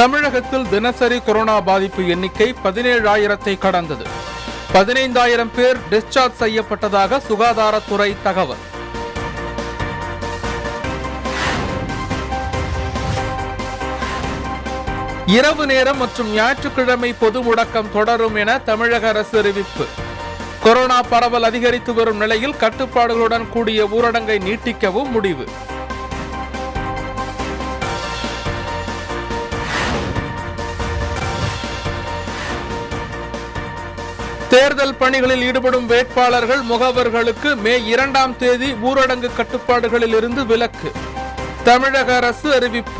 தமிழகத்தில் தினசரி கொரோனா பாதிப்பு எண்ணிக்கை 17,000-ஐ கடந்தது. 15,000 பேர் டிஸ்சார்ஜ் செய்யப்பட்டதாக சுகாதாரத்துறை தகவல். இரவு நேரம் மற்றும் ஞாயிற்றுக்கிழமை பொது முடக்கம் தொடரும் என தமிழக அரசு அறிவிப்பு. கொரோனா பரவல் அதிகரித்து வரும் நிலையில் கட்டுப்பாடுகளுடன் கூடிய ஊரடங்கை நீட்டிக்கவும் முடிவு. தேர்தல் பணிகளில் ஈடுபடும் வேட்பாளர்கள் முகவர்களுக்கு மே 2ஆம் தேதி ஊரடங்கு கட்டுப்பாடுகளில் இருந்து விலக்கு. தமிழக அரசு அறிவிப்பு.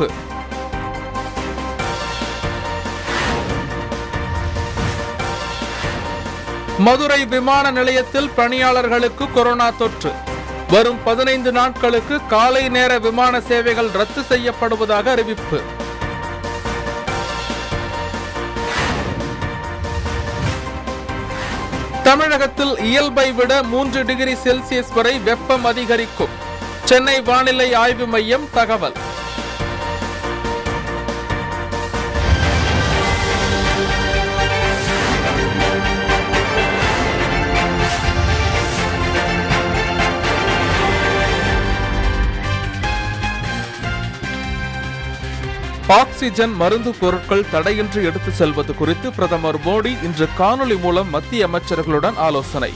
மதுரை விமான நிலையத்தில் பணியாளர்களுக்கு கொரோனா தொற்று. வரும் 15 நாட்களுக்கு காலை நேர விமான சேவைகள் ரத்து செய்யப்படுவதாக அறிவிப்பு. தமிழகத்தில் இயல்பை விட 3 டிகிரி செல்சியஸ் வரை வெப்பம் அதிகரிக்கும். சென்னை வானிலை ஆய்வு மையம் தகவல். ஆக்சிஜன் மருந்து பொருட்கள் தடையின்றி எடுத்துச் செல்வது குறித்து பிரதமர் மோடி இன்று காணொலி மூலம் மத்திய அமைச்சர்களுடன் ஆலோசனை.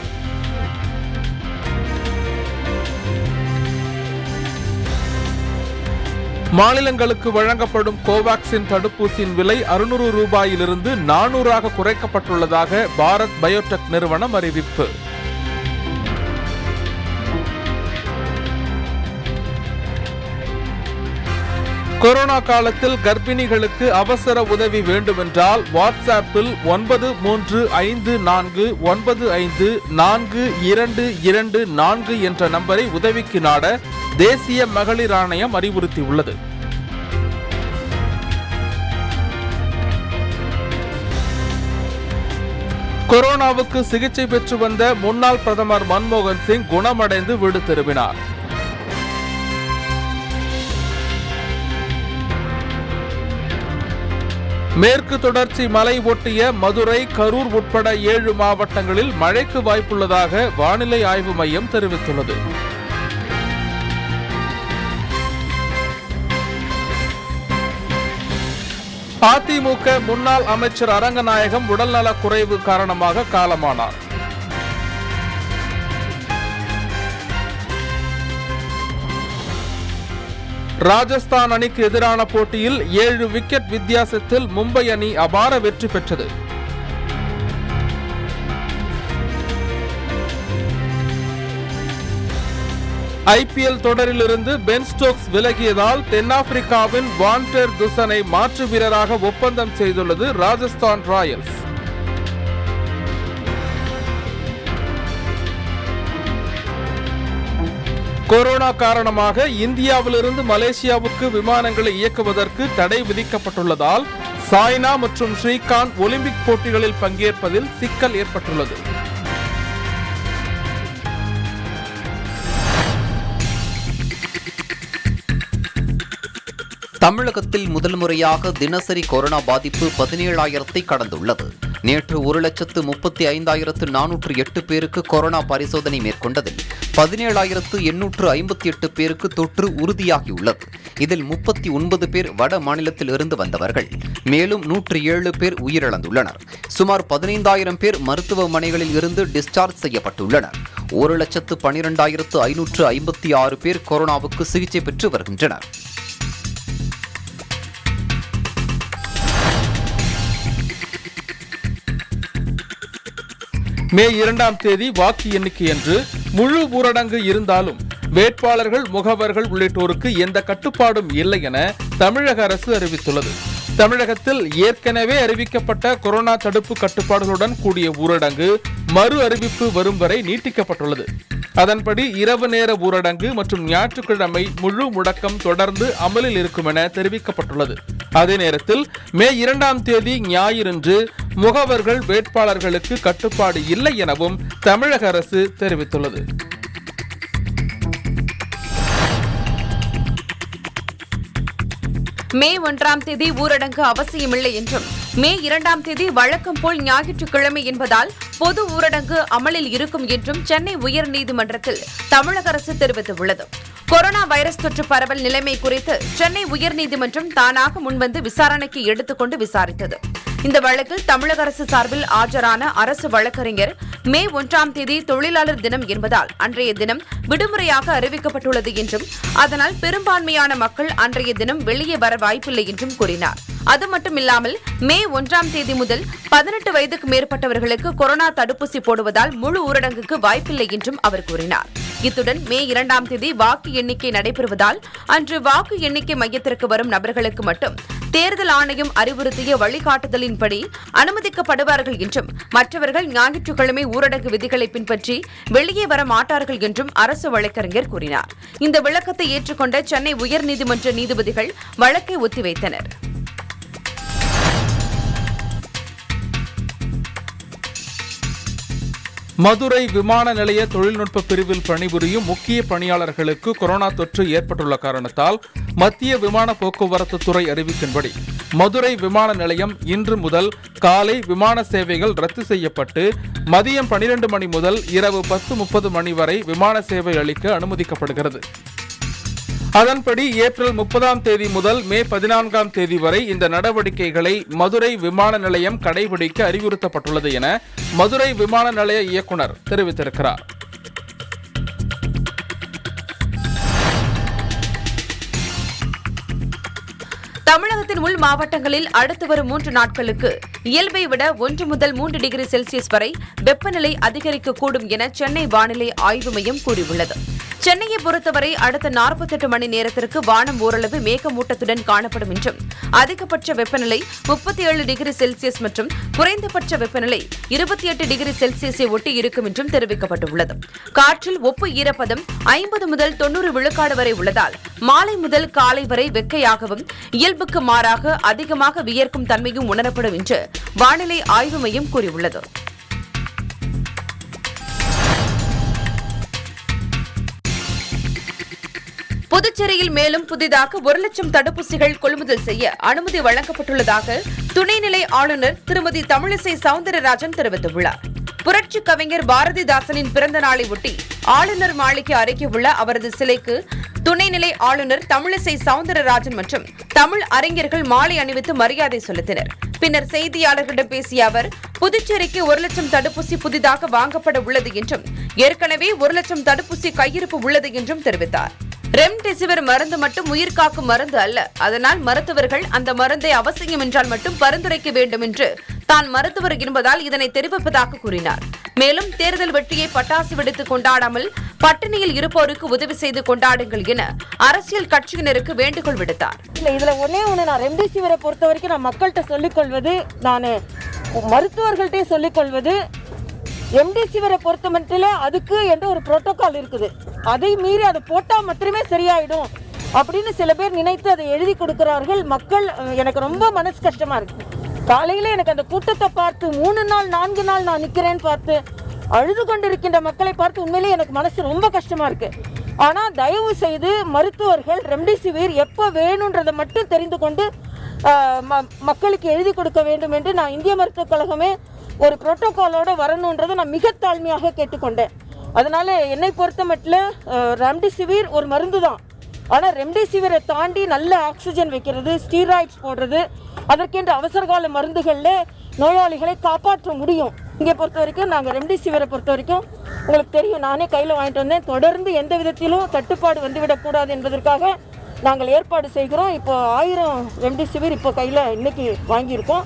மாநிலங்களுக்கு வழங்கப்படும் கோவாக்சின் தடுப்பூசியின் விலை 600 ரூபாயிலிருந்து 400 குறைக்கப்பட்டுள்ளதாக பாரத் பயோடெக் நிறுவனம் அறிவிப்பு. கொரோனா காலத்தில் கர்ப்பிணிகளுக்கு அவசர உதவி வேண்டுமென்றால் வாட்ஸ்ஆப்பில் 93545422 என்ற நம்பரை உதவிக்கு நாட தேசிய மகளிர் ஆணையம் அறிவுறுத்தியுள்ளது. கொரோனாவுக்கு சிகிச்சை பெற்று வந்த முன்னாள் பிரதமர் மன்மோகன் சிங் குணமடைந்து வீடு திரும்பினார். மேற்கு தொடர்ச்சி மலை ஒட்டிய மதுரை, கரூர் உட்பட 7 மாவட்டங்களில் மழைக்கு வாய்ப்புள்ளதாக வானிலை ஆய்வு மையம் தெரிவித்துள்ளது. அதிமுக முன்னாள் அமைச்சர் அரங்கநாயகம் உடல்நலக் குறைவு காரணமாக காலமானார். ராஜஸ்தான் அணிக்கு எதிரான போட்டியில் 7 விக்கெட் வித்தியாசத்தில் மும்பை அணி அபார வெற்றி பெற்றது. ஐபிஎல் தொடரிலிருந்து பென் ஸ்டோக்ஸ் விலகியதால் தென்னாப்பிரிக்காவின் வான்டர் துசனை மாற்று வீரராக ஒப்பந்தம் செய்துள்ளது ராஜஸ்தான் ராயல்ஸ். கொரோனா காரணமாக இந்தியாவிலிருந்து மலேசியாவுக்கு விமானங்களை இயக்குவதற்கு தடை விதிக்கப்பட்டுள்ளதால் சாய்னா மற்றும் ஸ்ரீகாந்த் ஒலிம்பிக் போட்டிகளில் பங்கேற்பதில் சிக்கல் ஏற்பட்டுள்ளது. தமிழகத்தில் முதல் முறையாக தினசரி கொரோனா பாதிப்பு 17,000-ஐ கடந்துள்ளது. நேற்று 1,35,408 பேருக்கு கொரோனா பரிசோதனை மேற்கொண்டதில் 17,858 பேருக்கு தொற்று உறுதியாகியுள்ளது. இதில் 39 பேர் வட மாநிலத்தில் இருந்து வந்தவர்கள். மேலும் 107 பேர் உயிரிழந்துள்ளனர். சுமார் 15,000 பேர் மருத்துவமனைகளில் இருந்து டிஸ்சார்ஜ் செய்யப்பட்டுள்ளனர். 1,12,556 பேர் கொரோனாவுக்கு சிகிச்சை பெற்று வருகின்றனர். மே 2ஆம் தேதி வாக்கு எண்ணிக்கையன்று முழு ஊரடங்கு இருந்தாலும் வேட்பாளர்கள், முகவர்கள் உள்ளிட்டோருக்கு எந்த கட்டுப்பாடும் இல்லை என தமிழக அரசு அறிவித்துள்ளது. தமிழகத்தில் ஏற்கனவே அறிவிக்கப்பட்ட கொரோனா தடுப்பு கட்டுப்பாடுகளுடன் கூடிய ஊரடங்கு மறு அறிவிப்பு வரும் வரை நீட்டிக்கப்பட்டுள்ளது. அதன்படி இரவு நேர ஊரடங்கு மற்றும் ஞாயிற்றுக்கிழமை முழு முடக்கம் தொடர்ந்து அமலில் இருக்கும் என தெரிவிக்கப்பட்டுள்ளது. அதே நேரத்தில் மே 2ஆம் தேதி ஞாயிறன்று முகவர்கள், வேட்பாளர்களுக்கு கட்டுப்பாடு இல்லை எனவும் தமிழக அரசு தெரிவித்துள்ளது. மே 1ஆம் தேதி ஊரடங்கு அவசியமில்லை என்றும் மே 2ஆம் தேதி வழக்கம் போல் ஞாயிற்றுக்கிழமை என்பதால் பொது ஊரடங்கு அமலில் இருக்கும் என்றும் சென்னை உயர்நீதிமன்றத்தில் தமிழக அரசு தெரிவித்துள்ளது. கொரோனா வைரஸ் தொற்று பரவல் நிலைமை குறித்து சென்னை உயர்நீதிமன்றம் தானாக முன்வந்து விசாரணைக்கு எடுத்துக்கொண்டு விசாரித்தது. இந்த வழக்கில் தமிழக அரசு சார்பில் ஆஜரான அரசு வழக்கறிஞர் மே 1ஆம் தேதி தொழிலாளர் தினம் என்பதால் அன்றைய தினம் விடுமுறையாக அறிவிக்கப்பட்டுள்ளது என்றும் அதனால் பெரும்பான்மையான மக்கள் அன்றைய தினம் வெளியே வர வாய்ப்பில்லை என்றும் கூறினார். அது மட்டுமில்லாமல் மே 1ஆம் தேதி முதல் 18 வயதுக்கு மேற்பட்டவர்களுக்கு கொரோனா தடுப்பூசி போடுவதால் முழு ஊரடங்குக்கு வாய்ப்பில்லை என்றும் அவர் கூறினார். இத்துடன் மே 2ஆம் தேதி வாக்கு எண்ணிக்கை நடைபெறுவதால் அன்று வாக்கு எண்ணிக்கை மையத்திற்கு வரும் நபர்களுக்கு மட்டும் தேர்தல் ஆணையம் அறிவுறுத்திய வழிகாட்டுதலின்படி அனுமதிக்கப்படுவார்கள் என்றும் மற்றவர்கள் ஞாயிற்றுக்கிழமை ஊரடங்கு விதிகளை பின்பற்றி வெளியே வர மாட்டார்கள் என்றும் அரசு வழக்கறிஞர் கூறினார். இந்த விளக்கத்தை ஏற்றுக்கொண்ட சென்னை உயர்நீதிமன்ற நீதிபதிகள் வழக்கை ஒத்திவைத்தனர். மதுரை விமான நிலைய தொழில்நுட்ப பிரிவில் பணிபுரியும் முக்கிய பணியாளர்களுக்கு கொரோனா தொற்று ஏற்பட்டுள்ள காரணத்தால் மத்திய விமான போக்குவரத்து துறை அறிவிப்பின்படி மதுரை விமான நிலையம் இன்று முதல் காலை விமான சேவைகள் ரத்து செய்யப்பட்டு மதியம் 12 மணி முதல் இரவு 10:30 மணி வரை விமான சேவை அளிக்க அனுமதிக்கப்படுகிறது. அதன்படி ஏப்ரல் 30ஆம் தேதி முதல் மே 14ஆம் தேதி வரை இந்த நடவடிக்கைகளை மதுரை விமான நிலையம் கடைபிடிக்க அறிவுறுத்தப்பட்டுள்ளது என மதுரை விமான நிலைய இயக்குநர் தெரிவித்திருக்கிறார். தமிழகத்தின் உள் மாவட்டங்களில் அடுத்து வரும் 3 நாட்களுக்கு இயல்பை விட 1 முதல் 3 டிகிரி செல்சியஸ் வரை வெப்பநிலை அதிகரிக்கக்கூடும் என சென்னை வானிலை ஆய்வு மையம் கூறியுள்ளது. சென்னையை பொறுத்தவரை அடுத்த 48 மணி நேரத்திற்கு வானம் ஓரளவு மேகமூட்டத்துடன் காணப்படும் என்றும் அதிகபட்ச வெப்பநிலை 37 டிகிரி செல்சியஸ் மற்றும் குறைந்தபட்ச வெப்பநிலை 28 டிகிரி செல்சியஸை ஒட்டி இருக்கும் என்றும் தெரிவிக்கப்பட்டுள்ளது. காற்றில் ஒப்பு ஈரப்பதம் 50 முதல் 90 விழுக்காடு வரை உள்ளதால் மாலை முதல் காலை வரை வெக்கையாகவும் இயல்புக்கு மாறாக அதிகமாக வியர்க்கும் தன்மையும் உணரப்படும் என்று வானிலை ஆய்வு மையம் கூறியுள்ளது. புதுச்சேரியில் மேலும் புதிதாக 1 லட்சம் தடுப்பூசிகள் கொள்முதல் செய்ய அனுமதி வழங்கப்பட்டுள்ளதாக துணைநிலை ஆளுநர் திருமதி தமிழிசை சவுந்தரராஜன் தெரிவித்துள்ளார். புரட்சி கவிஞர் பாரதிதாசனின் பிறந்த நாளை ஒட்டி ஆளுநர் மாளிகை அருகே உள்ள அவரது சிலைக்கு துணைநிலை ஆளுநர் தமிழிசை சவுந்தரராஜன் மற்றும் தமிழ் அறிஞர்கள் மாலை அணிவித்து மரியாதை செலுத்தினர். பின்னர் செய்தியாளர்களிடம் பேசிய அவர் புதுச்சேரிக்கு 1 லட்சம் தடுப்பூசி புதிதாக வாங்கப்பட உள்ளது என்றும் ஏற்கனவே 1 லட்சம் தடுப்பூசி கையிருப்பு உள்ளது என்றும் தெரிவித்தார். ரெம்டெசிவிர் மருந்து மட்டும் உயிர்காக்கும் மருந்து அல்ல. அதனால் மருத்துவர்கள் அந்த மருந்தை அவசியம் என்றால் மட்டும் பரிந்துரைக்க வேண்டும் என்று தான் மருத்துவர் என்பதால் இதனை தெரிவிப்பதாக கூறினார். மேலும் தேர்தல் வெற்றியை பட்டாசு வெடித்து கொண்டாடாமல் பட்டினியில் இருப்போருக்கு உதவி செய்து கொண்டாடுங்கள் என அரசியல் கட்சியினருக்கு வேண்டுகோள் விடுத்தார். இதுல நான் ரெம்டெசிவிரை பொறுத்த வரைக்கும் நான் மக்கள்கிட்ட சொல்லிக் கொள்வது, நான் மருத்துவர்கள்ட்டே சொல்லிக் கொள்வது, ரெம்டெசிவிரை பொறுத்த மட்டும் அதுக்கு என்று ஒரு புரோட்டோகால் இருக்குது. அதை மீறி அதை போட்டால் மட்டுமே சரியாயிடும் அப்படின்னு சில பேர் நினைத்து அதை எழுதி கொடுக்கிறார்கள். மக்கள் எனக்கு ரொம்ப மனசு கஷ்டமா இருக்கு. காலையில் எனக்கு அந்த கூட்டத்தை பார்த்து 3 நாள் 4 நாள் நான் நிற்கிறேன்னு பார்த்து அழுது கொண்டிருக்கின்ற மக்களை பார்த்து உண்மையிலேயே எனக்கு மனசு ரொம்ப கஷ்டமா இருக்கு. ஆனால் தயவு செய்து மருத்துவர்கள் ரெம்டெசிவிர் எப்போ வேணுன்றதை மட்டும் தெரிந்து கொண்டு மக்களுக்கு எழுதி கொடுக்க வேண்டும் என்று நான் இந்திய மருத்துவக் கழகமே ஒரு புரோட்டோகாலோட வரணுன்றதை நான் மிக தாழ்மையாக கேட்டுக்கொண்டேன். அதனால என்னை பொறுத்த மட்டும் ரெம்டெசிவிர் ஒரு மருந்து தான். ஆனால் ரெம்டெசிவிரை தாண்டி நல்ல ஆக்சிஜன் வைக்கிறது, ஸ்டீராய்ட்ஸ் போடுறது, அதற்கென்று அவசரகால மருந்துகளில் நோயாளிகளை காப்பாற்ற முடியும். இங்கே பொறுத்த வரைக்கும் நாங்கள் ரெம்டெசிவிரை பொறுத்த வரைக்கும் உங்களுக்கு தெரியும், நானே கையில் வாங்கிட்டு வந்தேன். தொடர்ந்து எந்த விதத்திலும் தட்டுப்பாடு வந்துவிடக்கூடாது என்பதற்காக நாங்கள் ஏற்பாடு செய்கிறோம். இப்போ 1000 ரெம்டெசிவிர் இப்போ கையில் இன்னைக்கு வாங்கியிருக்கோம்.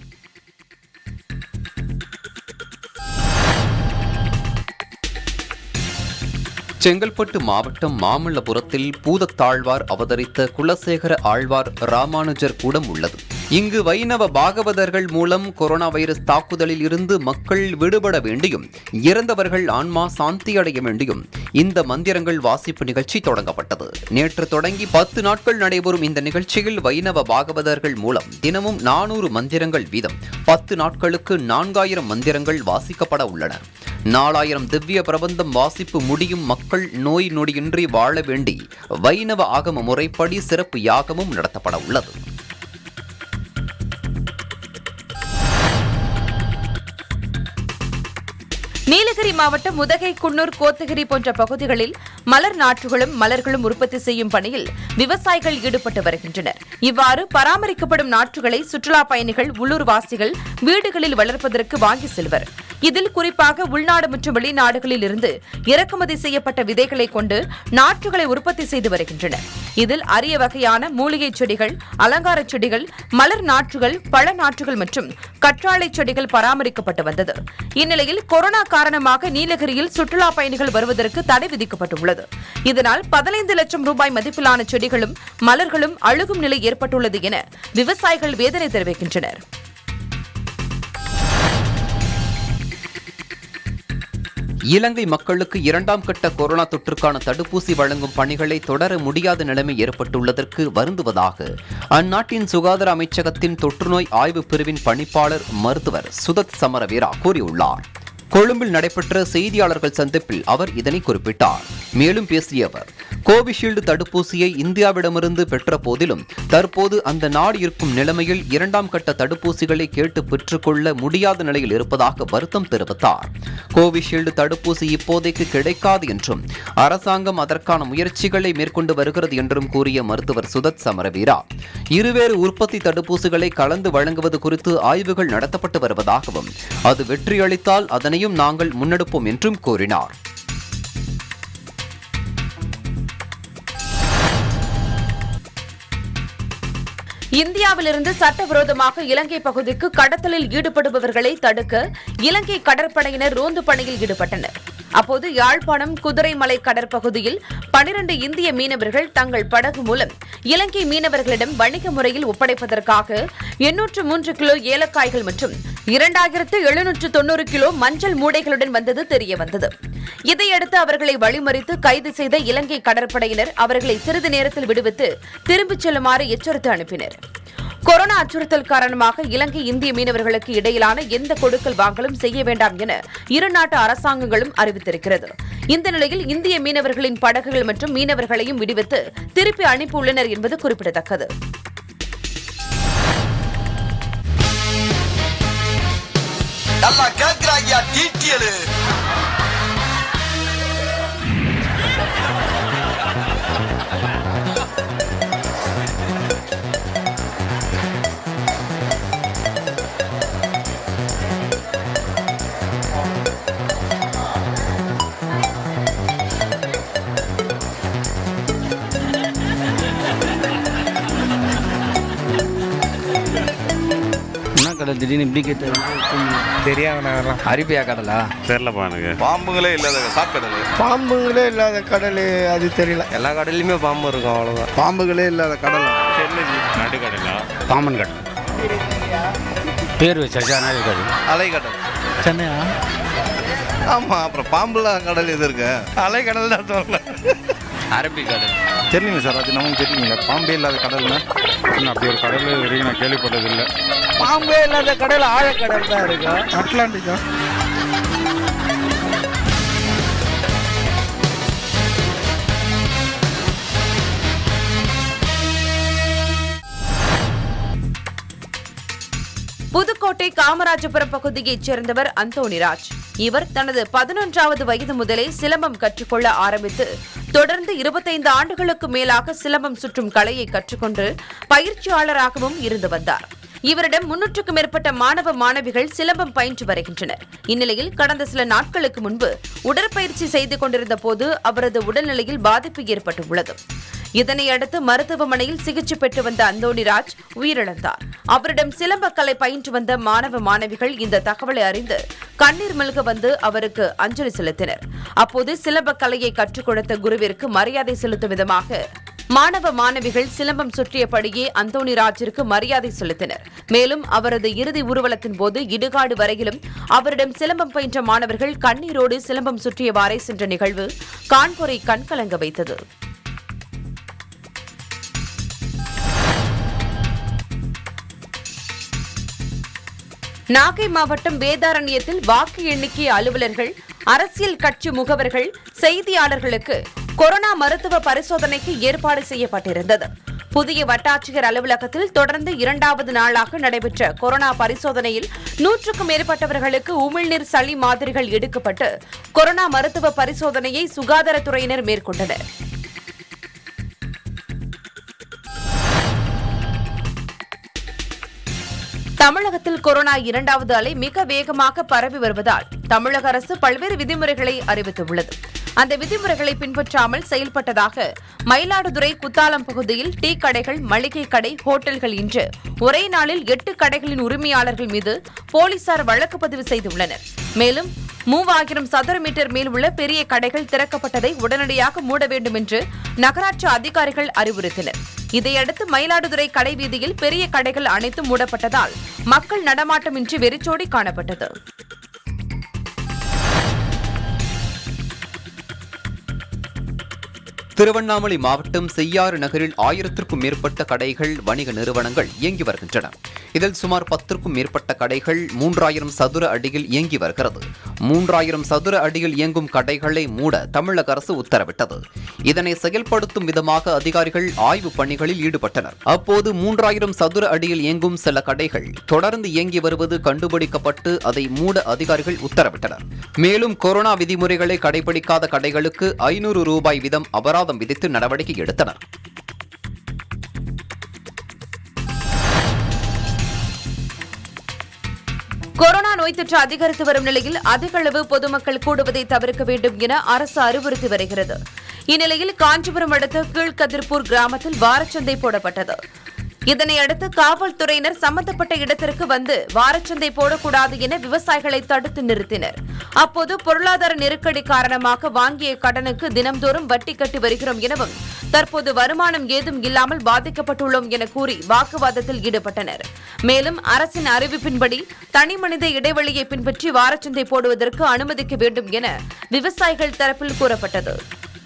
செங்கல்பட்டு மாவட்டம் மாமல்லபுரத்தில் பூதத்தாழ்வார் அவதரித்த குலசேகர ஆழ்வார் ராமானுஜர் கூடம் உள்ளது. இங்கு வைணவ பாகவதர்கள் மூலம் கொரோனா வைரஸ் தாக்குதலில் இருந்து மக்கள் விடுபட வேண்டியும் இறந்தவர்கள் ஆன்மா சாந்தி அடைய வேண்டியும் இந்த மந்திரங்கள் வாசிப்பு நிகழ்ச்சி தொடங்கப்பட்டது. நேற்று தொடங்கி 10 நாட்கள் நடைபெறும் இந்த நிகழ்ச்சியில் வைணவ பாகவதர்கள் மூலம் தினமும் 400 மந்திரங்கள் வீதம் 10 நாட்களுக்கு 4000 மந்திரங்கள் வாசிக்கப்பட உள்ளன. 4000 திவ்ய பிரபந்தம் வாசிப்பு முடியும் மக்கள் நோய் நொடியின்றி வாழ வேண்டி வைணவ ஆகம முறைப்படி சிறப்பு யாகமும் நடத்தப்பட உள்ளது. நீலகிரி மாவட்டம் உதகை, குன்னூர், கோத்தகிரி போன்ற பகுதிகளில் மலர் நாற்றுகளும் மலர்களும் உற்பத்தி செய்யும் பணியில் விவசாயிகள் ஈடுபட்டு வருகின்றனர். இவ்வாறு பராமரிக்கப்படும் நாற்றுகளை சுற்றுலா பயணிகள், உள்ளூர்வாசிகள் வீடுகளில் வளர்ப்பதற்கு வாங்கி செல்வர். இதில் குறிப்பாக உள்நாடு மற்றும் வெளிநாடுகளில் இருந்து இறக்குமதி செய்யப்பட்ட விதைகளை கொண்டு நாற்றுகளை உற்பத்தி செய்து வருகின்றனர். இதில் அரிய வகையான மூலிகை செடிகள், அலங்கார செடிகள், மலர் நாற்றுகள், பழ நாற்றுகள் மற்றும் கற்றாழை செடிகள் பராமரிக்கப்பட்டு வந்தது. இந்நிலையில் கொரோனா காரணமாக நீலகிரியில் சுற்றுலா பயணிகள் வருவதற்கு தடை விதிக்கப்பட்டுள்ளது. இதனால் 15 லட்சம் ரூபாய் மதிப்பிலான செடிகளும் மலர்களும் அழுகும் நிலை ஏற்பட்டுள்ளது என விவசாயிகள் வேதனை தெரிவிக்கின்றனர். இலங்கை மக்களுக்கு 2ஆம் கட்ட கொரோனா தொற்றுக்கான தடுப்பூசி வழங்கும் பணிகளை தொடர முடியாத நிலைமை ஏற்பட்டுள்ளதற்கு வருந்துவதாக அந்நாட்டின் சுகாதார அமைச்சகத்தின் தொற்றுநோய் ஆய்வு பிரிவின் பணிப்பாளர் மருத்துவர் சுதத் சமரவீரா கூறியுள்ளார். கொழும்பில் நடைபெற்ற செய்தியாளர்கள் சந்திப்பில் அவர் இதனை குறிப்பிட்டார். மேலும் பேசிய அவர், கோவிஷீல்டு தடுப்பூசியை இந்தியாவிடமிருந்து பெற்ற போதிலும் தற்போது அந்த நாடு இருக்கும் நிலைமையில் 2ஆம் கட்ட தடுப்பூசிகளை கேட்டு பெற்றுக்கொள்ள முடியாத நிலையில் இருப்பதாக வருத்தம் தெரிவித்தார். கோவிஷீல்டு தடுப்பூசி இப்போதைக்கு கிடைக்காது என்றும் அரசாங்கம் அதற்கான முயற்சிகளை மேற்கொண்டு வருகிறது என்றும் கூறிய மருத்துவர் சுதத் சமரவீரா, இருவேறு உற்பத்தி தடுப்பூசிகளை கலந்து வழங்குவது குறித்து ஆய்வுகள் நடத்தப்பட்டு வருவதாகவும் அது வெற்றியளித்தால் அதனையும் நாங்கள் முன்னெடுப்போம் என்றும் கூறினார். இந்தியாவிலிருந்து சட்டவிரோதமாக இலங்கை பகுதிக்கு கடத்தலில் ஈடுபடுபவர்களை தடுக்க இலங்கை கடற்படையினர் ரோந்து பணியில் ஈடுபட்டனர். அப்போது யாழ்ப்பாணம் குதிரைமலை கடற்பகுதியில் 12 இந்திய மீனவர்கள் தங்கள் படகு மூலம் இலங்கை மீனவர்களிடம் வணிக முறையில் ஒப்படைப்பதற்காக 803 கிலோ ஏலக்காய்கள் மற்றும் 2790 கிலோ மஞ்சள் மூடைகளுடன் வந்தது தெரியவந்தது. இதையடுத்து அவர்களை வழிமறித்து கைது செய்த இலங்கை கடற்படையினர் அவர்களை சிறிது நேரத்தில் விடுவித்து திரும்பிச் செல்லுமாறு எச்சரித்து அனுப்பினர். கொரோனா அச்சுறுத்தல் காரணமாக இலங்கை இந்திய மீனவர்களுக்கு இடையிலான எந்த கொடுக்கல் வாங்கலும் செய்ய வேண்டாம் என இரு நாட்டு அரசாங்கங்களும் அறிவித்திருக்கிறது. இந்த நிலையில் இந்திய மீனவர்களின் படகுகள் மற்றும் மீனவர்களையும் விடுவித்து திருப்பி அனுப்பியுள்ளனர் என்பது குறிப்பிடத்தக்கது. கடல் திடீர்னு இப்படி கேட்டு தெரியாத அரிப்பியா கடலா தெரியலப்பா எனக்கு. பாம்புங்களே இல்லாத சாக்கடல், பாம்புங்களே இல்லாத கடல் அது தெரியல. எல்லா கடல்லையுமே பாம்பு இருக்கும், அவ்வளோதான். பாம்புகளே இல்லாத கடல் நடுக்கடலா, பாம்பன் கடல் பேர் வச்சாச்சா? கடல், அலைக்கடல். சென்னையா? ஆமாம், அப்புறம் பாம்புலாம் கடல் எது இருக்கு? அலைக்கடல் தான் சொல்லல. அரபிக்கடல் தெரியுங்க சார், அது நமக்கு தெரியுங்க. பாம்பே இல்லாத கடல்னா அப்படி ஒரு கடல் வரைக்கும் நான் கேள்விப்பட்டதில்லை. பாம்பே இல்லாத கடல் ஆழக்கடல் தான் இருக்கா, அட்லாண்டிக்கா? புதுக்கோட்டை காமராஜபுரம் பகுதியைச் சேர்ந்தவர் அந்தோணிராஜ். இவர் தனது 11வது வயது முதலே சிலம்பம் கற்றுக்கொள்ள ஆரம்பித்து தொடர்ந்து 25 ஆண்டுகளுக்கு மேலாக சிலம்பம் சுற்றும் கலையை கற்றுக்கொண்டு பயிற்சியாளராகவும் இருந்து வந்தார். இவரிடம் 300க்கும் மேற்பட்ட மாணவ மாணவிகள் சிலம்பம் பயின்று வருகின்றனர். இந்நிலையில் கடந்த சில நாட்களுக்கு முன்பு உடற்பயிற்சி செய்து கொண்டிருந்த போது அவரது உடல்நிலையில் பாதிப்பு ஏற்பட்டுள்ளது. இதனையடுத்து மருத்துவமனையில் சிகிச்சை பெற்று வந்த அந்தோணிராஜ் உயிரிழந்தார். அவரிடம் சிலம்பக்கலை பயின்று வந்த மாணவ மாணவிகள் இந்த தகவலை அறிந்து கண்ணீர் மல்க வந்து அவருக்கு அஞ்சலி செலுத்தினர். அப்போது சிலம்பக்கலையை கற்றுக் கொடுத்த குருவிற்கு மரியாதை செலுத்தும் விதமாக மாணவ மாணவிகள் சிலம்பம் சுற்றியபடியே அந்தோணிராஜிற்கு மரியாதை செலுத்தினர். மேலும் அவரது இறுதி ஊர்வலத்தின் போது இடுகாடு வரையிலும் அவரிடம் சிலம்பம் பயின்ற மாணவர்கள் கண்ணீரோடு சிலம்பம் சுற்றியவாறே சென்ற நிகழ்வு காண்போரை கண்கலங்க வைத்தது. நாகை மாவட்டம் வேதாரண்யத்தில் வாக்கு எண்ணிக்கை அலுவலர்கள், அரசியல் கட்சி முகவர்கள், செய்தியாளர்களுக்கு கொரோனா மருத்துவ பரிசோதனைக்கு ஏற்பாடு செய்யப்பட்டிருந்தது. புதிய வட்டாட்சியர் அலுவலகத்தில் தொடர்ந்து 2வது நாளாக நடைபெற்ற கொரோனா பரிசோதனையில் 100க்கும் மேற்பட்டவர்களுக்கு உமிழ்நீர் சளி மாதிரிகள் எடுக்கப்பட்டு கொரோனா மருத்துவ பரிசோதனையை சுகாதாரத்துறையினர் மேற்கொண்டனர். தமிழகத்தில் கொரோனா 2வது அலை மிக வேகமாக பரவி வருவதால் தமிழக அரசு பல்வேறு விதிமுறைகளை அறிவித்துள்ளது. அந்த விதிமுறைகளை பின்பற்றாமல் செயல்பட்டதாக மயிலாடுதுறை குத்தாலம் பகுதியில் டீ கடைகள், மளிகை கடை, ஹோட்டல்கள் இன்று ஒரே நாளில் 8 கடைகளின் உரிமையாளர்கள் மீது போலீசார் வழக்கு பதிவு செய்துள்ளனர். மேலும் 3000 சதுர மீட்டர் மேல் உள்ள பெரிய கடைகள் திறக்கப்பட்டதை உடனடியாக மூட வேண்டும் என்று நகராட்சி அதிகாரிகள் அறிவுறுத்தினர். இதையடுத்து மயிலாடுதுறை கடைவீதியில் பெரிய கடைகள் அனைத்தும் மூடப்பட்டதால் மக்கள் நடமாட்டமின்றி வெறிச்சோடி காணப்பட்டது. திருவண்ணாமலை மாவட்டம் செய்யாறு நகரில் 1000க்கும் மேற்பட்ட கடைகள், வணிக நிறுவனங்கள் இயங்கி வருகின்றன. இதில் சுமார் 10க்கும் மேற்பட்ட கடைகள் 3000 சதுர அடியில் இயங்கி வருகிறது. 3000 சதுர அடியில் இயங்கும் கடைகளை மூட தமிழக அரசு உத்தரவிட்டது. இதனை செயல்படுத்தும் விதமாக அதிகாரிகள் ஆய்வு பணிகளில் ஈடுபட்டனர். அப்போது 3000 சதுர அடியில் இயங்கும் சில கடைகள் தொடர்ந்து இயங்கி வருவது கண்டுபிடிக்கப்பட்டு அதை மூட அதிகாரிகள் உத்தரவிட்டனர். மேலும் கொரோனா விதிமுறைகளை கடைபிடிக்காத கடைகளுக்கு 500 ரூபாய் வீதம் அபராதம் விதித்து நடவடிக்கை எடுத்தனர். கொரோனா நோய் தொற்று அதிகரித்து வரும் நிலையில் அதிக அளவு பொதுமக்கள் கூடுவதை தவிர்க்க வேண்டும் என அரசு அறிவுறுத்தி வருகிறது. இந்நிலையில் காஞ்சிபுரம் அடுத்த கீழ்கதிர்பூர் கிராமத்தில் வாரச்சந்தை போடப்பட்டது. இதனையடுத்து காவல்துறையினர் சம்பந்தப்பட்ட இடத்திற்கு வந்து வாரச்சந்தை போடக்கூடாது என விவசாயிகளை தடுத்து நிறுத்தினர். அப்போது பொருளாதார நெருக்கடி காரணமாக வாங்கிய கடனுக்கு தினம்தோறும் வட்டி கட்டி வருகிறோம் எனவும் தற்போது வருமானம் ஏதும் இல்லாமல் பாதிக்கப்பட்டுள்ளோம் என கூறி வாக்குவாதத்தில் ஈடுபட்டனர். மேலும் அரசின் அறிவிப்பின்படி தனிமனித இடைவெளியை பின்பற்றி வாரச்சந்தை போடுவதற்கு அனுமதிக்க வேண்டும் என விவசாயிகள் தரப்பில் கூறப்பட்டது.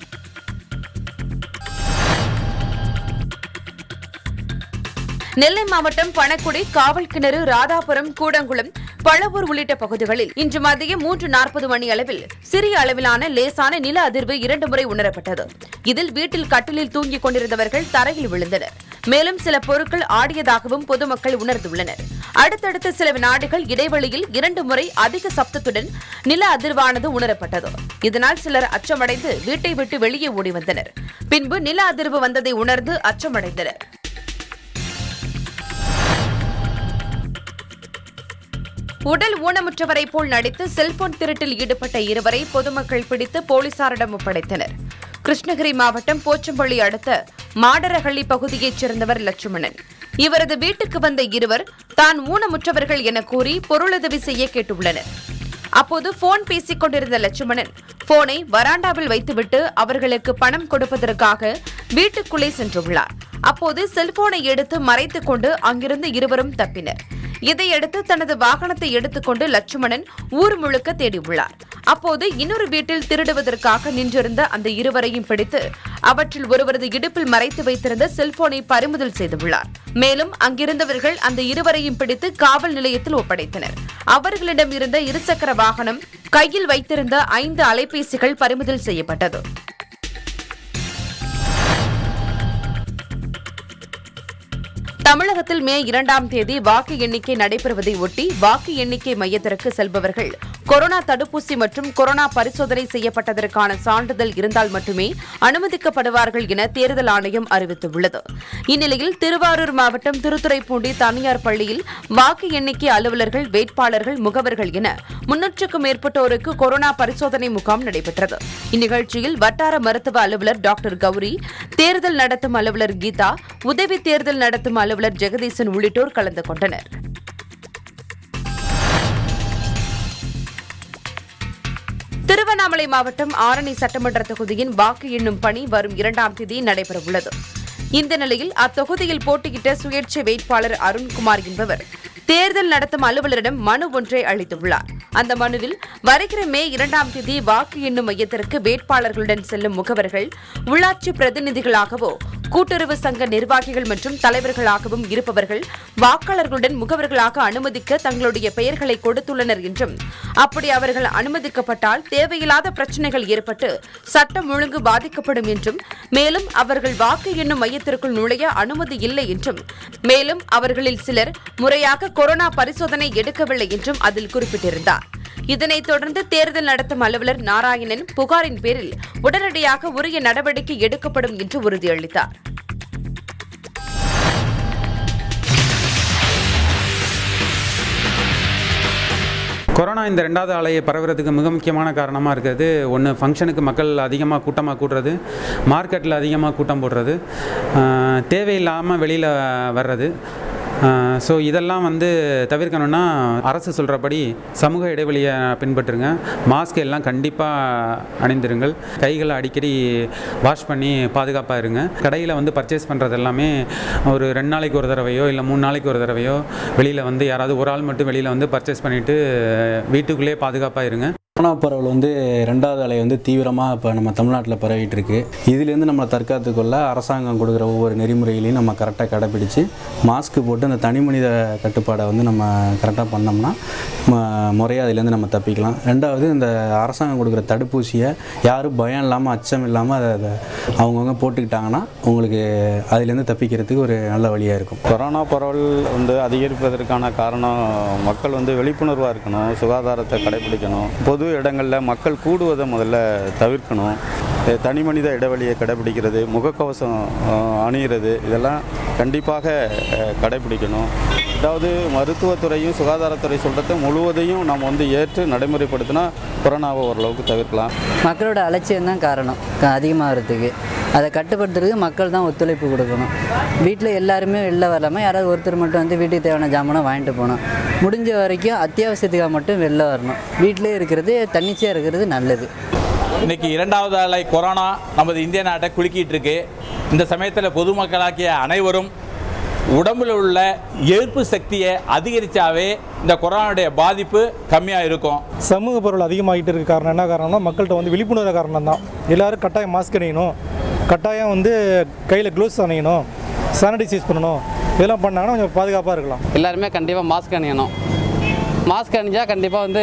நெல்லை மாவட்டம் பணக்குடி, காவல் கிணறு, ராதாபுரம், கூடங்குளம், பழவூர் உள்ளிட்ட பகுதிகளில் இன்று மதியம் 3:40 மணி அளவில் சிறிய அளவிலான லேசான நில அதிர்வு 2 முறை உணரப்பட்டது. இதில் வீட்டில் கட்டிலில் தூங்கிக் கொண்டிருந்தவர்கள் தரையில் விழுந்தனர். மேலும் சில பொருட்கள் ஆடியதாகவும் பொதுமக்கள் உணர்ந்துள்ளனர். அடுத்தடுத்த சில வினாடிகள் இடைவெளியில் 2 முறை அதிக சப்தத்துடன் நில அதிர்வானது உணரப்பட்டது. இதனால் சிலர் அச்சமடைந்து வீட்டை விட்டு வெளியே ஓடி வந்தனர். பின்பு நில அதிர்வு வந்ததை உணர்ந்து அச்சமடைந்தனர். உடல் ஊனமுற்றவரை போல் நடித்து செல்போன் திருட்டில் ஈடுபட்ட 2வரை பொதுமக்கள் பிடித்து போலீசாரிடம் ஒப்படைத்தனர். கிருஷ்ணகிரி மாவட்டம் போச்சம்பள்ளி அடுத்த மாடரஹள்ளி பகுதியைச் சேர்ந்தவர் லட்சுமணன். இவரது வீட்டுக்கு வந்த 2வர் தான் ஊனமுற்றவர்கள் என கூறி பொருளுதவி செய்ய கேட்டுள்ளனர். அப்போது போன் பேசிக் கொண்டிருந்த லட்சுமணன் போனை வராண்டாவில் வைத்துவிட்டு அவர்களுக்கு பணம் கொடுப்பதற்காக வீட்டுக்குள்ளே சென்றுள்ளார். அப்போது செல்போனை எடுத்து மறைத்துக் கொண்டு அங்கிருந்து 2வரும் தப்பினர். இதையடுத்து தனது வாகனத்தை எடுத்துக்கொண்டு லட்சுமணன் ஊர் முழுக்க தேடியுள்ளார். அப்போது இன்னொரு வீட்டில் திருடுவதற்காக நின்றிருந்த அந்த 2வரையும் பிடித்து அவற்றில் ஒருவரது இடுப்பில் மறைத்து வைத்திருந்த செல்போனை பறிமுதல் செய்துள்ளார். மேலும் அங்கிருந்தவர்கள் அந்த 2வரையும் பிடித்து காவல் நிலையத்தில் ஒப்படைத்தனர். அவர்களிடம் இருந்த 2 சக்கர வாகனம், கையில் வைத்திருந்த 5 அலைபேசிகள் பறிமுதல் செய்யப்பட்டது. தமிழகத்தில் மே 2ஆம் தேதி வாக்கு எண்ணிக்கை நடைபெறுவதை ஒட்டி வாக்கு எண்ணிக்கை மையத்திற்கு செல்பவர்கள் கொரோனா தடுப்பூசி மற்றும் கொரோனா பரிசோதனை செய்யப்பட்டதற்கான சான்றிதழ் இருந்தால் மட்டுமே அனுமதிக்கப்படுவார்கள் என தேர்தல் ஆணையம் அறிவித்துள்ளது. இந்நிலையில் திருவாரூர் மாவட்டம் திருத்துறைப்பூண்டி தனியார் பள்ளியில் வாக்கு எண்ணிக்கை அலுவலர்கள், வேட்பாளர்கள், முகவர்கள் என 300க்கும் மேற்பட்டோருக்கு கொரோனா பரிசோதனை முகாம் நடைபெற்றது. இந்நிகழ்ச்சியில் வட்டார மருத்துவ அலுவலர் டாக்டர் கௌரி, தேர்தல் நடத்தும் அலுவலர் கீதா, உதவி தேர்தல் நடத்தும் அலுவலர் ஜெகதீசன் உள்ளிட்டோர் கலந்து கொண்டனர். திருவண்ணாமலை மாவட்டம் ஆரணி சட்டமன்ற தொகுதியின் வாக்கு எண்ணும் பணி வரும் 2ஆம் தேதி நடைபெறவுள்ளது. இந்த நிலையில் அத்தொகுதியில் போட்டியிட்ட சுயேட்சை வேட்பாளர் அருண்குமார் என்பவர் தேர்தல் நடத்தும் அலுவலரிடம் மனு ஒன்றை அளித்துள்ளார். அந்த மனுவில் வருகிற மே 2ஆம் தேதி வாக்கு எண்ணும் மையத்திற்கு வேட்பாளர்களுடன் செல்லும் முகவர்கள் உள்ளாட்சி பிரதிநிதிகளாகவோ கூட்டுறவு சங்க நிர்வாகிகள் மற்றும் தலைவர்களாகவும் இருப்பவர்கள் வாக்காளர்களுடன் முகவர்களாக அனுமதிக்க தங்களுடைய பெயர்களை கொடுத்துள்ளனர் என்றும், அப்படி அவர்கள் அனுமதிக்கப்பட்டால் தேவையில்லாத பிரச்சினைகள் ஏற்பட்டு சட்டம் ஒழுங்கு பாதிக்கப்படும் என்றும், மேலும் அவர்கள் வாக்கு எண்ணும் மையத்திற்குள் நுழைய அனுமதி இல்லை என்றும், மேலும் அவர்களில் சிலர் முறையாக கொரோனா பரிசோதனை எடுக்கவில்லை என்றும் அதில் குறிப்பிட்டிருந்தார். இதனைத் தொடர்ந்து தேர்தல் நடத்தும் அலுவலர் நாராயணன் புகாரின் பேரில் உடனடியாக உரிய நடவடிக்கை எடுக்கப்படும் என்று உறுதியளித்தார். கொரோனா இந்த 2வது அலையை பரவுறதுக்கு மிக முக்கியமான காரணமாக இருக்கிறது ஒன்று, ஃபங்க்ஷனுக்கு மக்கள் அதிகமாக கூட்டமாக கூட்டுறது, மார்க்கெட்டில் அதிகமாக கூட்டம் போடுறது, தேவையில்லாமல் வெளியில் வர்றது. ஸோ இதெல்லாம் தவிர்க்கணும்னா அரசு சொல்கிறபடி சமூக இடைவெளியை பின்பற்றுங்க, மாஸ்க் எல்லாம் கண்டிப்பாக அணிந்திருங்கள், கைகளை அடிக்கடி வாஷ் பண்ணி பாதுகாப்பாக இருங்க. கடையில் பர்ச்சேஸ் பண்ணுறது எல்லாமே ஒரு 2 நாளைக்கு ஒரு தடவையோ இல்லை 3 நாளைக்கு ஒரு தடவையோ வெளியில் யாராவது ஒரு ஆள் மட்டும் வெளியில் பர்ச்சேஸ் பண்ணிவிட்டு வீட்டுக்குள்ளேயே பாதுகாப்பாக இருங்க. கொரோனா பரவல் 2வது அலை தீவிரமாக இப்போ நம்ம தமிழ்நாட்டில் பரவிட்டு இருக்கு. இதுலேருந்து நம்மளை தற்காத்துக்கொள்ள அரசாங்கம் கொடுக்குற ஒவ்வொரு நெறிமுறைகளையும் நம்ம கரெக்டாக கடைப்பிடிச்சு மாஸ்க் போட்டு அந்த தனி மனித கட்டுப்பாடை நம்ம கரெக்டாக பண்ணோம்னா முறையாக அதுலேருந்து நம்ம தப்பிக்கலாம். 2வது, இந்த அரசாங்கம் கொடுக்குற தடுப்பூசியை யாரும் பயம் இல்லாமல் அச்சம் இல்லாமல் அதை அவங்கவுங்க போட்டுக்கிட்டாங்கன்னா உங்களுக்கு அதுலேருந்து தப்பிக்கிறதுக்கு ஒரு நல்ல வழியாக இருக்கும். கொரோனா பரவல் அதிகரிப்பதற்கான காரணம் மக்கள் விழிப்புணர்வாக இருக்கணும், சுகாதாரத்தை கடைபிடிக்கணும், பொது இடங்களில் மக்கள் கூடுவதை முதல்ல தவிர்க்கணும், தனி மனித இடைவெளியை கடைபிடிக்கிறது, முகக்கவசம் அணிகிறது, இதெல்லாம் கண்டிப்பாக கடைபிடிக்கணும். அதாவது மருத்துவத்துறையும் சுகாதாரத்துறை சொல்கிறத முழுவதையும் நம்ம ஏற்று நடைமுறைப்படுத்தினா கொரோனாவை ஓரளவுக்கு தவிர்க்கலாம். மக்களோட அலட்சியம் தான் காரணம் அதிகமாகிறதுக்கு. அதை கட்டுப்படுத்துறதுக்கு மக்கள் தான் ஒத்துழைப்பு கொடுக்கணும். வீட்டில் எல்லாருமே வெளில வரலாமல் யாராவது ஒருத்தர் மட்டும் வீட்டுக்கு தேவையான ஜாமானை வாங்கிட்டு போகணும். முடிஞ்ச வரைக்கும் அத்தியாவசியத்துக்காக மட்டும் வெளில வரணும். வீட்டிலே இருக்கிறது, தன்னிச்சையாக இருக்கிறது நல்லது. இன்றைக்கி 2வது அலை கொரோனா நமது இந்திய நாட்டை குலுக்கிட்டு இருக்கு. இந்த சமயத்தில் பொதுமக்களாகிய அனைவரும் உடம்பில் உள்ள எதிர்ப்பு சக்தியை அதிகரித்தாவே இந்த கொரோனாவுடைய பாதிப்பு கம்மியாக இருக்கும். சமூக பரவல் அதிகமாகிட்டு இருக்க காரணம் என்ன காரணம்னா மக்கள்கிட்ட விழிப்புணர்வு காரணம் தான். எல்லோரும் கட்டாயம் மாஸ்க் அணியணும், கட்டாயம் கையில் க்ளவுஸ் அணியணும், சானிடைஸ் யூஸ் பண்ணணும், இதெல்லாம் பண்ணாங்கன்னா கொஞ்சம் பாதுகாப்பாக இருக்கலாம். எல்லாருமே கண்டிப்பாக மாஸ்க் அணியணும். மாஸ்க் அணிஞ்சால் கண்டிப்பாக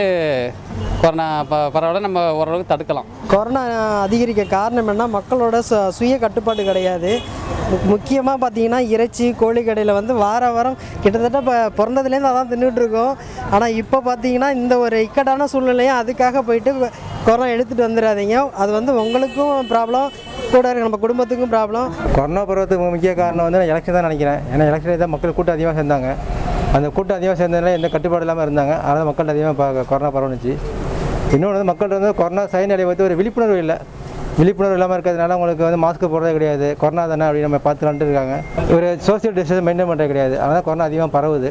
கொரோனா பரவாயில்ல நம்ம ஓரளவுக்கு தடுக்கலாம். கொரோனா அதிகரிக்க காரணம் என்ன, மக்களோட சுய கட்டுப்பாடு கிடையாது. முக்கியமாக பார்த்தீங்கன்னா இறைச்சி கோழி கடையில் வார வாரம் கிட்டத்தட்ட இப்போ பிறந்ததுலேருந்து அதான் தின்னுட்டுருக்கோம். ஆனால் இப்போ பார்த்தீங்கன்னா இந்த ஒரு இக்கட்டான சூழ்நிலையும் அதுக்காக போயிட்டு கொரோனா எடுத்துகிட்டு வந்துடாதீங்க. அது உங்களுக்கும் ப்ராப்ளம், கூட இருக்க நம்ம குடும்பத்துக்கும் ப்ராப்ளம். கொரோனா பருவத்துக்கு முக்கிய காரணம் நான் எலெக்ஷன் தான் நினைக்கிறேன். ஏன்னா எலெக்ஷனில் தான் மக்கள் கூட்டம் அதிகமாக சேர்ந்தாங்க. அந்த கூட்டம் அதிகமாக சேர்ந்ததுனால எந்த கட்டுப்பாடு இல்லாமல் இருந்தாங்க. அதனால் மக்கள் அதிகமாக கொரோனா பரவணுச்சு. இன்னொன்று மக்கள்கிட்ட கொரோனா சைநிலை ஒரு விழிப்புணர்வு இல்லை. விழிப்புணர்வு இல்லாமல் இருக்கிறதுனால உங்களுக்கு மாஸ்க் போடுறதே கிடையாது. கொரோனா தானே அப்படி நம்ம பார்த்துலான்ட்டு இருக்காங்க. ஒரு சோசியல் டிஸ்டன்ஸ் மெயின்டைன் பண்ணுறது கிடையாது. அதனால் கொரோனா அதிகமாக பரவுது.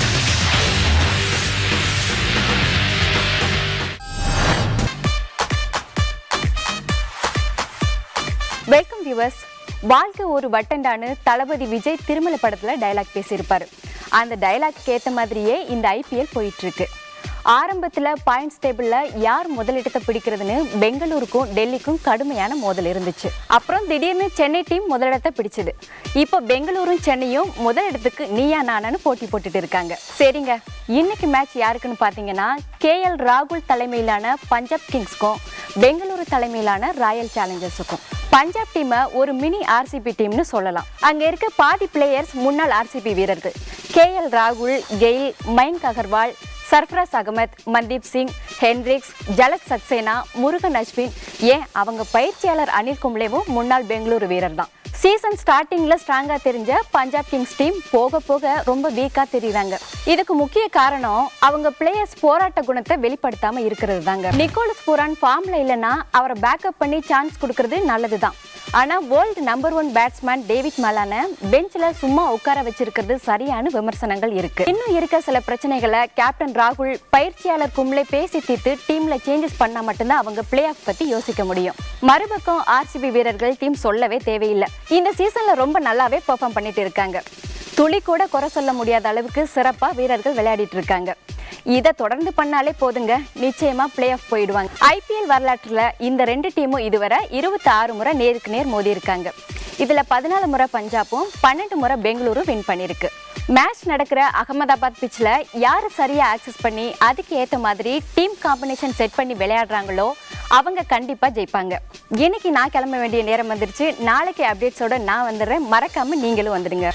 Welcome viewers. வாழ்க்கை ஒரு வட்டண்டான்னு தளபதி விஜய் திருமலை படத்தில் டைலாக் பேசியிருப்பார். அந்த டைலாக் ஏற்ற மாதிரியே இந்த ஐபிஎல் போயிட்டு இருக்கு. ஆரம்பத்தில் பாயிண்ட்ஸ் டேபிளில் யார் முதலிடத்தை பிடிக்கிறதுன்னு பெங்களூருக்கும் டெல்லிக்கும் கடுமையான மோதல் இருந்துச்சு. அப்புறம் திடீர்னு சென்னை டீம் முதலிடத்தை பிடிச்சது. இப்போ பெங்களூரும் சென்னையும் முதலிடத்துக்கு நீயா நானான்னு போட்டி போட்டுட்டு இருக்காங்க. சரிங்க, இன்னைக்கு மேட்ச் யாருக்குன்னு பார்த்தீங்கன்னா KL ராகுல் தலைமையிலான பஞ்சாப் கிங்ஸ்க்கும் பெங்களூரு தலைமையிலான ராயல் சேலஞ்சர்ஸுக்கும். பஞ்சாப் டீமை ஒரு மினி RCB டீம்னு சொல்லலாம். அங்கே இருக்க பாதி பிளேயர்ஸ் முன்னாள் RCB வீரர்கள். KL ராகுல், கெயில், மயங்க் அகர்வால், சர்ஃப்ராஸ் அகமத், மன்தீப் சிங், ஹென்ரிக்ஸ், ஜலக் சக்சேனா, முருகன் அஸ்வின், ஏன் அவங்க பயிற்சியாளர் அனில் கும்ளேவும் முன்னாள் பெங்களூரு வீரர் தான். சீசன் ஸ்டார்டிங்ல ஸ்ட்ராங்கா தெரிஞ்ச பஞ்சாப் கிங்ஸ் டீம் போக போக ரொம்ப வீக்கா தெரியுறாங்க. இதுக்கு முக்கிய காரணம் அவங்க பிளேயர்ஸ் போராட்ட குணத்தை வெளிப்படுத்தாம இருக்கிறது தாங்க. நிக்கோலஸ் பூரான் ஃபார்ம்ல இல்லைன்னா அவரை பேக்கப் பண்ணி சான்ஸ் கொடுக்கறது நல்லதுதான். ஆனா வேர்ல்டு நம்பர் 1 பேட்ஸ்மேன் டேவிட் மலான பெஞ்சில் சும்மா உட்கார வச்சிருக்கிறது சரியான விமர்சனங்கள் இருக்கு. இன்னும் இருக்க சில பிரச்சனைகளை கேப்டன் ராகுல் பயிற்சியாளர் கும்ளே பேசி தீர்த்து டீம்ல சேஞ்சஸ் பண்ணா மட்டும்தான் அவங்க பிளே ஆஃப் பத்தி யோசிக்க முடியும். மறுபக்கம் ஆர்சிபி வீரர்கள் டீம் சொல்லவே தேவையில்லை. இந்த சீசன்ல ரொம்ப நல்லாவே பெர்ஃபார்ம் பண்ணிட்டு இருக்காங்க. துளி கூட குறை சொல்ல முடியாத அளவுக்கு சிறப்பா வீரர்கள் விளையாடிட்டு இருக்காங்க. இதை தொடர்ந்து பண்ணாலே போதுங்க, நிச்சயமா பிளே ஆஃப் போயிடுவாங்க. ஐபிஎல் வரலாற்றுல இந்த 2 டீமும் இதுவரை 26 முறை நேருக்கு நேர் மோதி இருக்காங்க. இதுல 14 முறை பஞ்சாபும் 12 முறை பெங்களூரும் வின் பண்ணிருக்கு. மேட்ச் நடக்கிற அகமதாபாத் பிச்சில் யார் சரியா ஆக்சஸ் பண்ணி அதுக்கு ஏற்ற மாதிரி டீம் காம்பினேஷன் செட் பண்ணி விளையாடுறாங்களோ அவங்க கண்டிப்பா ஜெயிப்பாங்க. இன்னைக்கு நான் கிளம்ப வேண்டிய நேரம் வந்துருச்சு. நாளைக்கு அப்டேட்ஸோட நான் வந்துடுறேன். மறக்காம நீங்களும் வந்துடுங்க.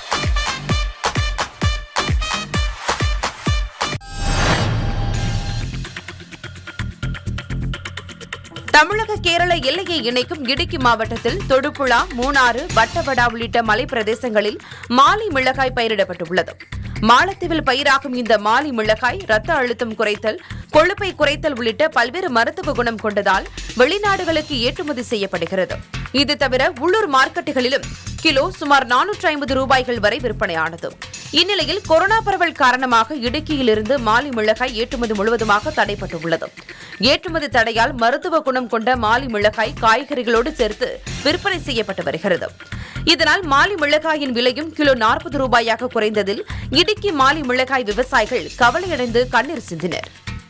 தமிழக கேரள எல்லையை இணைக்கும் இடுக்கி மாவட்டத்தில் தொடுபுழா, மூணாறு, வட்டவடா உள்ளிட்ட மலை பிரதேசங்களில் மாலி மிளகாய் பயிரிடப்பட்டுள்ளது. மாலத்தீவில் பயிராகும் இந்த மாலி மிளகாய் ரத்த அழுத்தம் குறைத்தல், கொழுப்பை குறைத்தல் உள்ளிட்ட பல்வேறு மருத்துவ குணம் கொண்டதால் வெளிநாடுகளுக்கு ஏற்றுமதி செய்யப்படுகிறது. இது தவிர உள்ளூர் மார்க்கெட்டுகளிலும் கிலோ சுமார் 450 ரூபாய்கள் வரை விற்பனையானது. இந்நிலையில் கொரோனா பரவல் காரணமாக இடுக்கியிலிருந்து மாலி மிளகாய் ஏற்றுமதி முழுவதுமாக தடைப்பட்டுள்ளது. ஏற்றுமதி தடையால் மருத்துவ குணம் கொண்ட மாலி மிளகாய் காய்கறிகளோடு சேர்த்து விற்பனை செய்யப்பட்டு வருகிறது. இதனால் மாலி மிளகாயின் விலையும் கிலோ 40 ரூபாயாக குறைந்ததில் இடுக்கி மாலி மிளகாய் விவசாயிகள் கவலையடைந்து கண்ணீர் சிந்தினர்.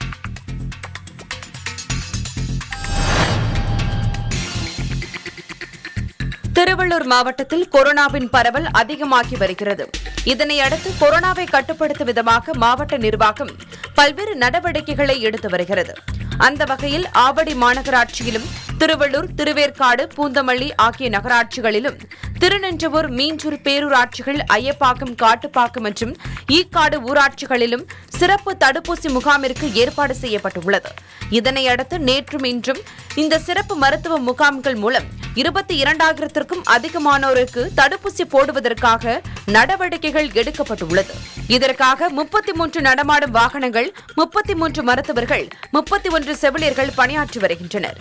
திருவள்ளூர் மாவட்டத்தில் கொரோனாவின் பரவல் அதிகமாகி வருகிறது. இதனையடுத்து கொரோனாவை கட்டுப்படுத்தும் விதமாக மாவட்ட நிர்வாகம் பல்வேறு நடவடிக்கைகளை எடுத்து வருகிறது. அந்த வகையில் ஆவடி மாநகராட்சியிலும் திருவள்ளூர், திருவேற்காடு, பூந்தமல்லி ஆகிய நகராட்சிகளிலும் திருநின்றவூர், மீஞ்சூர் பேரூராட்சிகள், ஐயப்பாக்கம், காட்டுப்பாக்கம் மற்றும் ஈக்காடு ஊராட்சிகளிலும் சிறப்பு தடுப்பூசி முகாமிற்கு ஏற்பாடு செய்யப்பட்டுள்ளது. இதனையடுத்து நேற்றும் இன்றும் இந்த சிறப்பு மருத்துவ முகாம்கள் மூலம் 22,000க்கும் அதிகமானோருக்கு தடுப்பூசி போடுவதற்காக நடவடிக்கைகள் எடுக்கப்பட்டுள்ளது. இதற்காக 33 நடமாடும் வாகனங்கள், 33 மருத்துவர்கள், 31 செவிலியர்கள் பணியாற்றி வருகின்றனர்.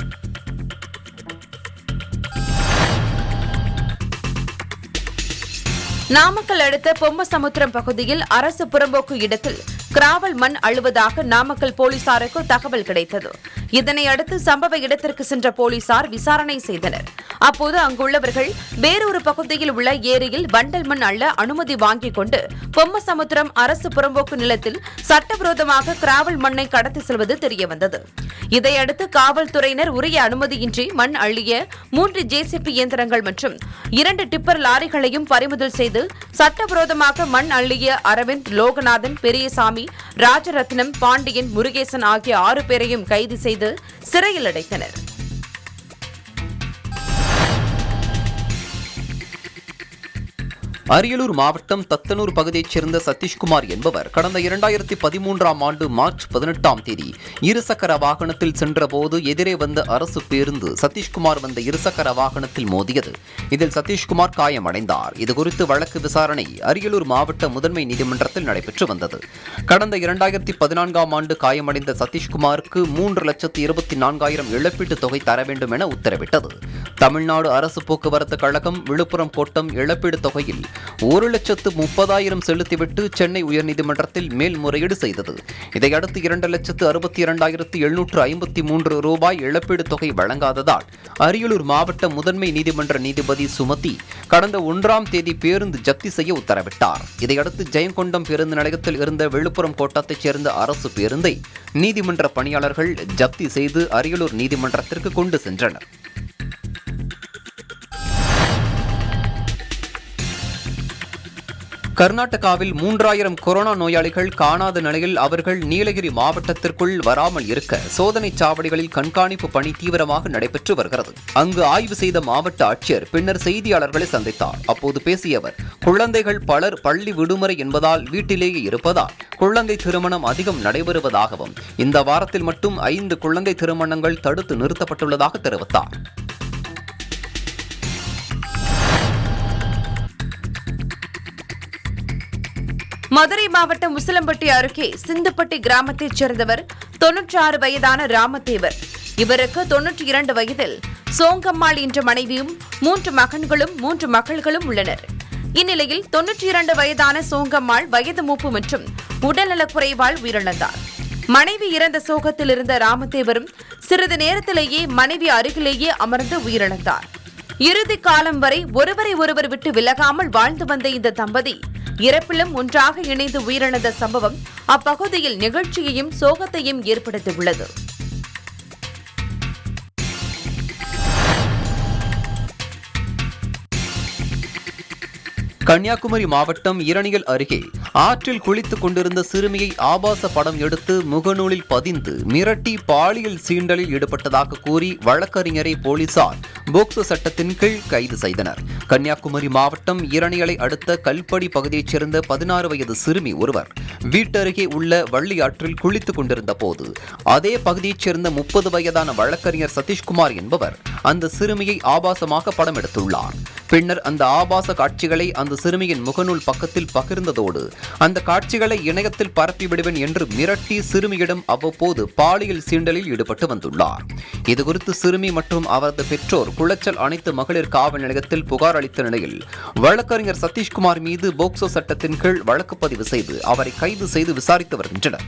நாமக்கல் அடுத்த பொம்மசமுத்திரம் பகுதியில் அரசு புறம்போக்கு இடத்தில் கிராவல் மண் அள்ளுவதாக நாமக்கல் போலீசாருக்கு தகவல் கிடைத்தது. இதனையடுத்து சம்பவ இடத்திற்கு சென்ற போலீசார் விசாரணை செய்தனர். அப்போது அங்குள்ளவர்கள் வேறொரு பகுதியில் உள்ள ஏரியில் வண்டல் மண் அள்ள அனுமதி வாங்கிக் கொண்டு பொம்மசமுத்திரம் அரசு புறம்போக்கு நிலத்தில் சட்டவிரோதமாக கிராவல் மண்ணை கடத்தி செல்வது தெரியவந்தது. இதையடுத்து காவல்துறையினர் உரிய அனுமதியின்றி மண் அள்ளிய 3 ஜேசிபி இயந்திரங்கள் மற்றும் 2 டிப்பர் லாரிகளையும் பறிமுதல் செய்து சட்டவிரோதமாக மண் அள்ளிய அரவிந்த், லோகநாதன், பெரியசாமி, ராஜரத்னம், பாண்டியன், முருகேசன் ஆகிய 6 பேரையும் கைது செய்து சிறையில் அடைத்தனர். அரியலூர் மாவட்டம் தத்தனூர் பகுதியைச் சேர்ந்த சதீஷ்குமார் என்பவர் கடந்த 2013ஆம் ஆண்டு மார்ச் 18ஆம் தேதி இருசக்கர வாகனத்தில் சென்றபோது எதிரே வந்த அரசு பேருந்து சதீஷ்குமார் வந்த இருசக்கர வாகனத்தில் மோதியது. இதில் சதீஷ்குமார் காயமடைந்தார். இதுகுறித்து வழக்கு விசாரணை அரியலூர் மாவட்ட முதன்மை நீதிமன்றத்தில் நடைபெற்று வந்தது. கடந்த 2014ஆம் ஆண்டு காயமடைந்த சதீஷ்குமாருக்கு 3,24,000 இழப்பீட்டுத் தொகை தர வேண்டும் என உத்தரவிட்டது. தமிழ்நாடு அரசு போக்குவரத்து கழகம் விழுப்புரம் கோட்டம் இழப்பீடு தொகையில் 1,30,000 செலுத்திவிட்டு சென்னை உயர்நீதிமன்றத்தில் மேல்முறையீடு செய்தது. இதையடுத்து 2,62,753 ரூபாய் இழப்பீடு தொகை வழங்காததால் அரியலூர் மாவட்ட முதன்மை நீதிமன்ற நீதிபதி சுமதி கடந்த 1ஆம் தேதி பேருந்து ஜப்தி செய்ய உத்தரவிட்டார். இதையடுத்து ஜெயங்கொண்டம் பேருந்து நிலையத்தில் இருந்த விழுப்புரம் கோட்டத்தைச் சேர்ந்த அரசு பேருந்தை நீதிமன்ற பணியாளர்கள் ஜப்தி செய்து அரியலூர் நீதிமன்றத்திற்கு கொண்டு சென்றனர். கர்நாடகாவில் 3,000 கொரோனா நோயாளிகள் காணாத நிலையில் அவர்கள் நீலகிரி மாவட்டத்திற்குள் வராமல் இருக்க சோதனை சாவடிகளில் கண்காணிப்பு பணி தீவிரமாக நடைபெற்று வருகிறது. அங்கு ஆய்வு செய்த மாவட்ட ஆட்சியர் பின்னர் செய்தியாளர்களை சந்தித்தார். அப்போது பேசிய அவர், குழந்தைகள் பலர் பள்ளி விடுமுறை என்பதால் வீட்டிலேயே இருப்பதால் குழந்தை திருமணம் அதிகம் நடைபெறுவதாகவும் இந்த வாரத்தில் மட்டும் 5 குழந்தை திருமணங்கள் தடுத்து நிறுத்தப்பட்டுள்ளதாக தெரிவித்தார். மதுரை மாவட்டம் முசலம்பட்டி அருகே சிந்துப்பட்டி கிராமத்தைச் சேர்ந்தவர் 96 வயதான ராமதேவர். இவருக்கு 92 வயதில் சோங்கம்மாள் என்ற மனைவியும் 3 மகன்களும் 3 மகள்களும் உள்ளனர். இந்நிலையில் 92 வயதான சோங்கம்மாள் வயது மூப்பு மற்றும் உடல்நலக் குறைவால் உயிரிழந்தார். மனைவி இறந்த சோகத்தில் இருந்த ராமதேவரும் சிறிது நேரத்திலேயே மனைவி அருகிலேயே அமர்ந்து உயிரிழந்தார். இறுதி காலம் வரை ஒருவரை ஒருவர் விட்டு விலகாமல் வாழ்ந்து வந்த இந்த தம்பதி இறப்பிலும் ஒன்றாக இணைந்து உயிரிழந்த சம்பவம் அப்பகுதியில் நிகழ்ச்சியையும் சோகத்தையும் ஏற்படுத்தியுள்ளது. கன்னியாகுமரி மாவட்டம் இரணியல் அருகே ஆற்றில் குளித்துக் கொண்டிருந்த சிறுமியை ஆபாச படம் எடுத்து முகநூலில் பதிந்து மிரட்டி பாலியல் சீண்டலில் ஈடுபட்டதாக கூறி வழக்கறிஞரை போலீசார் போக்சோ சட்டத்தின் கீழ் கைது செய்தனர். கன்னியாகுமரி மாவட்டம் இரணியலை அடுத்த கல்படி பகுதியைச் சேர்ந்த 16 வயது சிறுமி ஒருவர் வீட்டருகே உள்ள வள்ளி ஆற்றில் குளித்துக் கொண்டிருந்த போது அதே பகுதியைச் சேர்ந்த 30 வயதான வழக்கறிஞர் சதீஷ்குமார் என்பவர் அந்த சிறுமியை ஆபாசமாக படம் எடுத்துள்ளார். பின்னர் அந்த ஆபாச காட்சிகளை அந்த சிறுமியின் முகநூல் பக்கத்தில் பகிர்ந்ததோடு அந்த காட்சிகளை இணையத்தில் பரப்பிவிடுவேன் என்று மிரட்டி சிறுமியிடம் அவ்வப்போது பாலியல் சீண்டலில் ஈடுபட்டு வந்துள்ளார். இதுகுறித்து சிறுமி மற்றும் அவரது பெற்றோர் குளச்சல் அனைத்து மகளிர் காவல் நிலையத்தில் புகார் அளித்த நிலையில் வழக்கறிஞர் சதீஷ்குமார் மீது போக்சோ சட்டத்தின் கீழ் வழக்கு பதிவு செய்து அவரை கைது செய்து விசாரித்து வருகின்றனர்.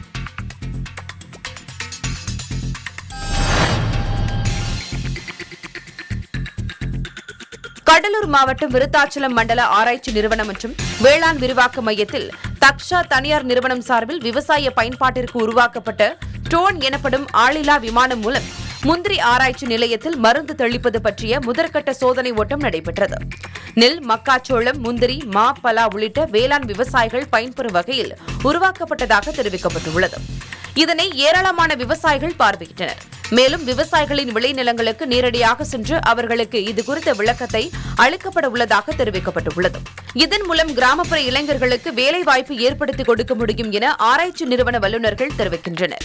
கடலூர் மாவட்டம் விருத்தாச்சலம் மண்டல ஆராய்ச்சி நிறுவனம் மற்றும் வேளாண் விரிவாக்க மையத்தில் தக்ஷா தனியார் நிறுவனம் சார்பில் விவசாய பயன்பாட்டிற்கு உருவாக்கப்பட்ட ட்ரோன் எனப்படும் ஆளில்லா விமானம் மூலம் முந்திரி ஆராய்ச்சி நிலையத்தில் மருந்து தெளிப்பது பற்றிய முதற்கட்ட சோதனை ஓட்டம் நடைபெற்றது. நெல், மக்காச்சோளம், முந்திரி, மா, பலா உள்ளிட்ட வேளாண் விவசாயிகள் பயன்பெறும் வகையில் உருவாக்கப்பட்டதாக தெரிவிக்கப்பட்டுள்ளது. இதனை ஏராளமான விவசாயிகள் பார்வையிட்டனர். மேலும் விவசாயிகளின் விளைநிலங்களுக்கு நேரடியாக சென்று அவர்களுக்கு இதுகுறித்த விளக்கத்தை அளிக்கப்பட உள்ளதாக தெரிவிக்கப்பட்டுள்ளது. இதன் மூலம் கிராமப்புற இளைஞர்களுக்கு வேலைவாய்ப்பு ஏற்படுத்தி கொடுக்க முடியும் என ஆராய்ச்சி நிறுவன வல்லுநர்கள் தெரிவிக்கின்றனர்.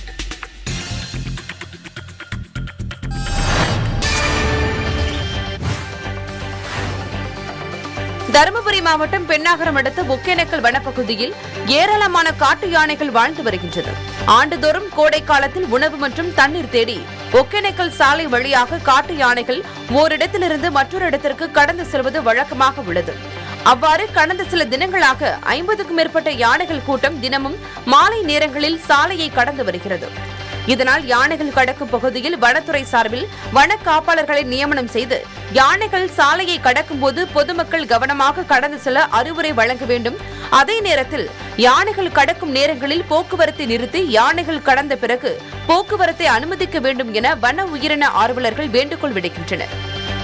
தருமபுரி மாவட்டம் பெண்ணாகரம் அடுத்த ஒகேனக்கல் வனப்பகுதியில் ஏராளமான காட்டு யானைகள் வாழ்ந்து வருகின்றன. ஆண்டுதோறும் கோடை காலத்தில் உணவு மற்றும் தண்ணீர் தேடி ஒகேனக்கல் சாலை வழியாக காட்டு யானைகள் ஓரிடத்திலிருந்து மற்றொரு இடத்திற்கு கடந்து செல்வது வழக்கமாக உள்ளது. அவ்வாறு கடந்த சில தினங்களாக 50க்கும் மேற்பட்ட யானைகள் கூட்டம் தினமும் மாலை நேரங்களில் சாலையை கடந்து வருகிறது. இதனால் யானைகள் கடக்கும் பகுதியில் வனத்துறை சார்பில் வன காப்பாளர்களை நியமனம் செய்து யானைகள் சாலையை கடக்கும் போது பொதுமக்கள் கவனமாக கடந்து செல்ல அறிவுரை வழங்க வேண்டும். அதே நேரத்தில் யானைகள் கடக்கும் நேரங்களில் போக்குவரத்தை நிறுத்தி யானைகள் கடந்த பிறகு போக்குவரத்தை அனுமதிக்க வேண்டும் என வன உயிரின ஆர்வலர்கள் வேண்டுகோள் விடுக்கின்றனர்.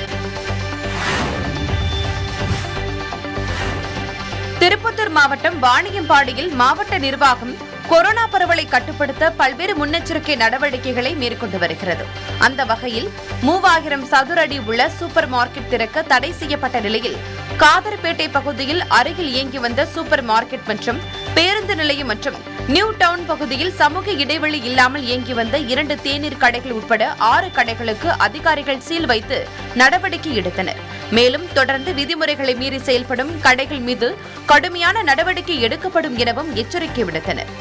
திருப்பத்தூர் மாவட்டம் வாணியம்பாடியில் மாவட்ட நிர்வாகம் கொரோனா பரவலை கட்டுப்படுத்த பல்வேறு முன்னெச்சரிக்கை நடவடிக்கைகளை மேற்கொண்டு வருகிறது. அந்த வகையில் 3000 சதுர அடி உள்ள சூப்பர் மார்க்கெட் திறக்க தடை செய்யப்பட்ட நிலையில் காதர்பேட்டை பகுதியில் அருகில் இயங்கி வந்த சூப்பர் மார்க்கெட் மற்றும் பேருந்து நிலையம் மற்றும் நியூ டவுன் பகுதியில் சமூக இடைவெளி இல்லாமல் இயங்கி வந்த 2 தேநீர் கடைகள் உட்பட 6 கடைகளுக்கு அதிகாரிகள் சீல் வைத்து நடவடிக்கை எடுத்தனர். மேலும் தொடர்ந்து விதிமுறைகளை மீறி செயல்படும் கடைகள் மீது கடுமையான நடவடிக்கை எடுக்கப்படும் எனவும் எச்சரிக்கை விடுத்தனர்.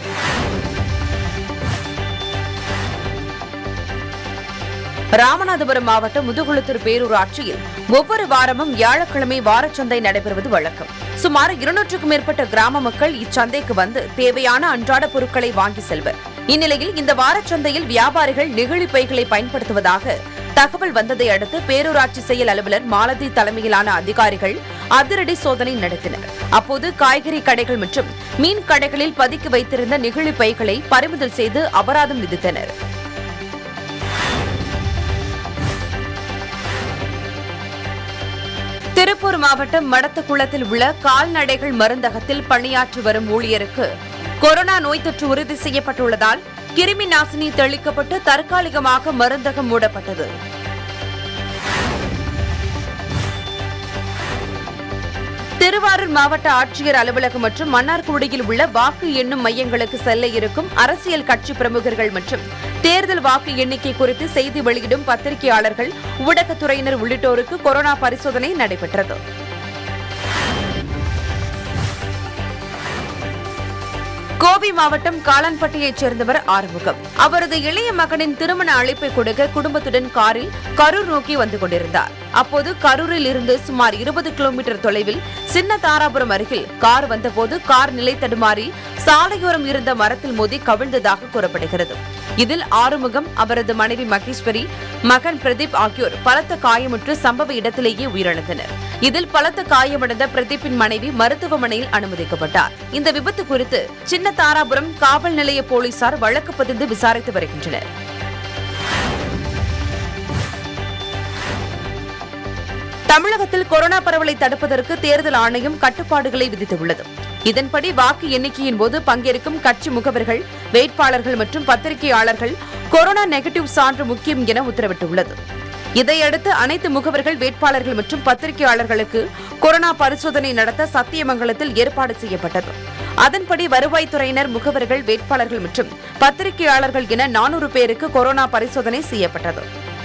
ராமநாதபுரம் மாவட்டம் முதுகுளத்தூர் பேரூராட்சியில் ஒவ்வொரு வாரமும் வியாழக்கிழமை வாரச்சந்தை நடைபெறுவது வழக்கம். சுமார் 200க்கும் மேற்பட்ட கிராம மக்கள் இச்சந்தைக்கு வந்து தேவையான அன்றாட பொருட்களை வாங்கி செல்வர். இந்நிலையில் இந்த வாரச்சந்தையில் வியாபாரிகள் நெகிழி பைகளை பயன்படுத்துவதாக தகவல் வந்ததை அடுத்து பேரூராட்சி செயல் அலுவலர் மாலதி தலைமையிலான அதிகாரிகள் அதிரடி சோதனை நடத்தினர். அப்போது காய்கறி கடைகள் மற்றும் மீன் கடைகளில் பதுக்கி வைத்திருந்த நெகிழி பைகளை பறிமுதல் செய்து அபராதம் விதித்தனர். திருப்பூர் மாவட்டம் மடத்துக்குளத்தில் உள்ள கால்நடைகள் மருந்தகத்தில் பணியாற்றி வரும் ஊழியருக்கு கொரோனா நோய் தொற்று உறுதி செய்யப்பட்டுள்ளதால் கிருமி நாசினி தெளிக்கப்பட்டு தற்காலிகமாக மருந்தகம் மூடப்பட்டது. திருவாரூர் மாவட்ட ஆட்சியர் அலுவலகம் மற்றும் மன்னார்குடியில் உள்ள வாக்கு எண்ணும் மையங்களுக்கு செல்ல இருக்கும் அரசியல் கட்சி பிரமுகர்கள் மற்றும் தேர்தல் வாக்கு எண்ணிக்கை குறித்து செய்தி வெளியிடும் பத்திரிகையாளர்கள், ஊடகத்துறையினர் உள்ளிட்டோருக்கு கொரோனா பரிசோதனை நடைபெற்றது. கோவை மாவட்டம் காளான்பட்டியைச் சேர்ந்தவர் ஆறுமுகம். அவரது இளைய மகனின் திருமண அழைப்பை கொடுக்க குடும்பத்துடன் காரில் கரூர் நோக்கி வந்து கொண்டிருந்தார். அப்போது கரூரில் இருந்து சுமார் 20 கிலோமீட்டர் தொலைவில் சின்ன தாராபுரம் அருகில் கார் வந்தபோது கார் நிலை தடுமாறி சாலையோரம் இருந்த மரத்தில் மோதி கவிழ்ந்ததாக கூறப்படுகிறது. இதில் ஆறுமுகம், அவரது மனைவி மகேஸ்வரி, மகன் பிரதீப் ஆகியோர் பலத்த காயமுற்று சம்பவ இடத்திலேயே உயிரிழந்தனர். இதில் பலத்த காயமடைந்த பிரதீப்பின் மனைவி மருத்துவமனையில் அனுமதிக்கப்பட்டார். இந்த விபத்து குறித்து சின்ன தாராபுரம் காவல் நிலைய போலீசார் வழக்கு பதிந்து விசாரித்து வருகின்றனர். தமிழகத்தில் கொரோனா பரவலை தடுப்பதற்கு தேர்தல் ஆணையம் கட்டுப்பாடுகளை விதித்துள்ளது. இதன்படி வாக்கு எண்ணிக்கையின் போது பங்கேற்கும் கட்சி முகவர்கள், வேட்பாளர்கள் மற்றும் பத்திரிகையாளர்கள் கொரோனா நெகட்டிவ் சான்று முக்கியம் என உத்தரவிட்டுள்ளது. இதையடுத்து அனைத்து முகவர்கள், வேட்பாளர்கள் மற்றும் பத்திரிகையாளர்களுக்கு கொரோனா பரிசோதனை நடத்த சத்தியமங்கலத்தில் ஏற்பாடு செய்யப்பட்டது. அதன்படி வருவாய்த்துறையினர், முகவர்கள், வேட்பாளர்கள் மற்றும் பத்திரிகையாளர்கள் என 400 பேருக்கு கொரோனா பரிசோதனை செய்யப்பட்டது.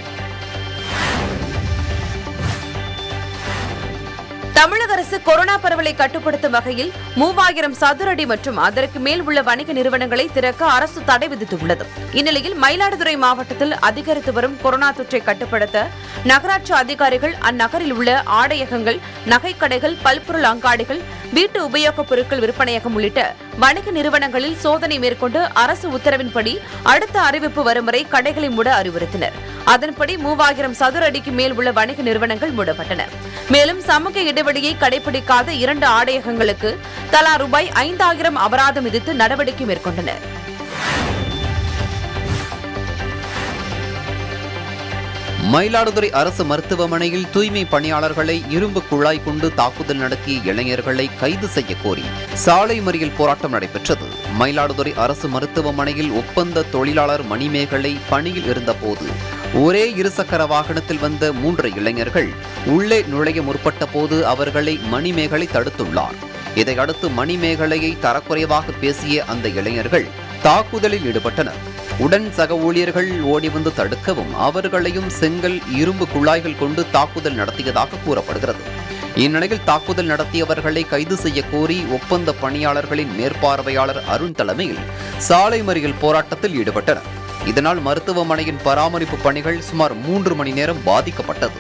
தமிழக அரசு கொரோனா பரவலை கட்டுப்படுத்தும் வகையில் 3000 சதுர அடி மற்றும் அதற்கு மேல் உள்ள வணிக நிறுவனங்களை திறக்க அரசு தடை விதித்துள்ளது. இந்நிலையில் மயிலாடுதுறை மாவட்டத்தில் அதிகரித்து வரும் கொரோனா தொற்றை கட்டுப்படுத்த நகராட்சி அதிகாரிகள் அந்நகரில் உள்ள ஆடையகங்கள், நகைக்கடைகள், பல்பொருள் அங்காடிகள், வீட்டு உபயோகப் பொருட்கள் விற்பனையகம் உள்ளிட்ட வணிக நிறுவனங்களில் சோதனை மேற்கொண்டு அரசு உத்தரவின்படி அடுத்த அறிவிப்பு வரும் வரை கடைகளை மூட அறிவுறுத்தினர். அதன்படி 3000 சதுர அடிக்கு மேல் உள்ள வணிக நிறுவனங்கள் மூடப்பட்டன. மேலும் சமூக இடைவெளியை கடைபிடிக்காத 2 ஆடையகங்களுக்கு தலா ரூபாய் 5000 அபராதம் விதித்து நடவடிக்கை மேற்கொண்டனர். மயிலாடுதுறை அரசு மருத்துவமனையில் தூய்மை பணியாளர்களை இரும்பு குழாய் கொண்டு தாக்குதல் நடத்திய இளைஞர்களை கைது செய்ய கோரி சாலை மறியல் போராட்டம் நடைபெற்றது. மயிலாடுதுறை அரசு மருத்துவமனையில் ஒப்பந்த தொழிலாளர் மணிமேகலை பணியில் இருந்தபோது ஒரே இருசக்கர வாகனத்தில் வந்த 3 இளைஞர்கள் உள்ளே நுழைய முற்பட்ட போது அவர்களை மணிமேகலை தடுத்துள்ளார். இதையடுத்து மணிமேகலையை தரக்குறைவாக பேசிய அந்த இளைஞர்கள் தாக்குதலில் ஈடுபட்டனர். உடன் சக ஊழியர்கள் ஓடி வந்து தடுக்கவும் அவர்களையும் செங்கல், இரும்பு குழாய்கள் கொண்டு தாக்குதல் நடத்தியதாக கூறப்படுகிறது. இந்நிலையில் தாக்குதல் நடத்தியவர்களை கைது செய்ய கோரி ஒப்பந்த பணியாளர்களின் மேற்பார்வையாளர் அருண் தலைமையில் சாலை மறியல் போராட்டத்தில் ஈடுபட்டனர். இதனால் மருத்துவமனையின் பராமரிப்பு பணிகள் சுமார் 3 மணி நேரம் பாதிக்கப்பட்டது.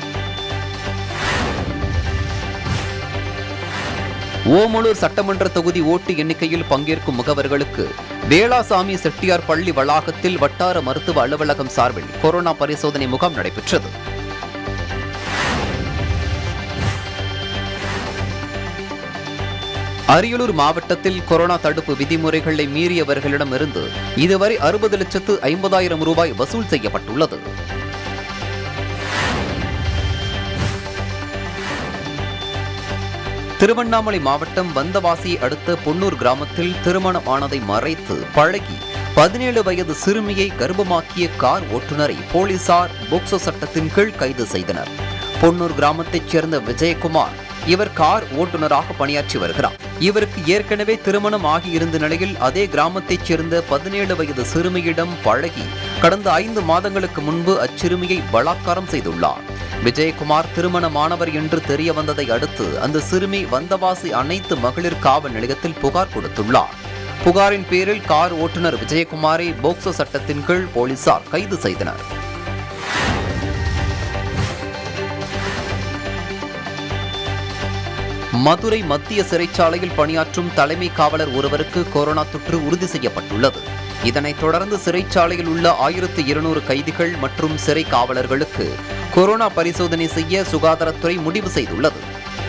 ஓமலூர் சட்டமன்ற தொகுதி ஓட்டு எண்ணிக்கையில் பங்கேற்கும் முகவர்களுக்கு வேளாசாமி செட்டியார் பள்ளி வளாகத்தில் வட்டார மருத்துவ அலுவலகம் சார்பில் கொரோனா பரிசோதனை முகாம் நடைபெற்றது. அரியலூர் மாவட்டத்தில் கொரோனா தடுப்பு விதிமுறைகளை மீறியவர்களிடமிருந்து இதுவரை 60,50,000 ரூபாய் வசூல் செய்யப்பட்டுள்ளது. திருவண்ணாமலை மாவட்டம் வந்தவாசியை அடுத்த பொன்னூர் கிராமத்தில் திருமணம் ஆனதை மறைத்து பழகி 17 வயது சிறுமியை கர்ப்பமாக்கிய கார் ஓட்டுநரை போலீசார் போக்சோ சட்டத்தின் கீழ் கைது செய்தனர். பொன்னூர் கிராமத்தைச் சேர்ந்த விஜயகுமார் இவர் கார் ஓட்டுநராக பணியாற்றி வருகிறார். இவருக்கு ஏற்கனவே திருமணம் ஆகியிருந்த நிலையில் அதே கிராமத்தைச் சேர்ந்த 17 வயது சிறுமியிடம் பழகி கடந்த 5 மாதங்களுக்கு முன்பு அச்சிறுமியை பலாத்காரம் செய்துள்ளார். விஜயகுமார் திருமணமானவர் என்று தெரிய வந்ததை அடுத்து அந்த சிறுமி வந்தவாசி அனைத்து மகளிர் காவல் நிலையத்தில் புகார் கொடுத்துள்ளார். புகாரின் பேரில் கார் ஓட்டுநர் விஜயகுமாரை போக்சோ சட்டத்தின் கீழ் போலீசார் கைது செய்தனர். மதுரை மத்திய சிறைச்சாலையில் பணியாற்றும் தலைமை காவலர் ஒருவருக்கு கொரோனா தொற்று உறுதி செய்யப்பட்டுள்ளது. இதனைத் தொடர்ந்து சிறைச்சாலையில் உள்ள 1200 கைதிகள் மற்றும் சிறை காவலர்களுக்கு கொரோனா பரிசோதனை செய்ய சுகாதாரத்துறை முடிவு செய்துள்ளது.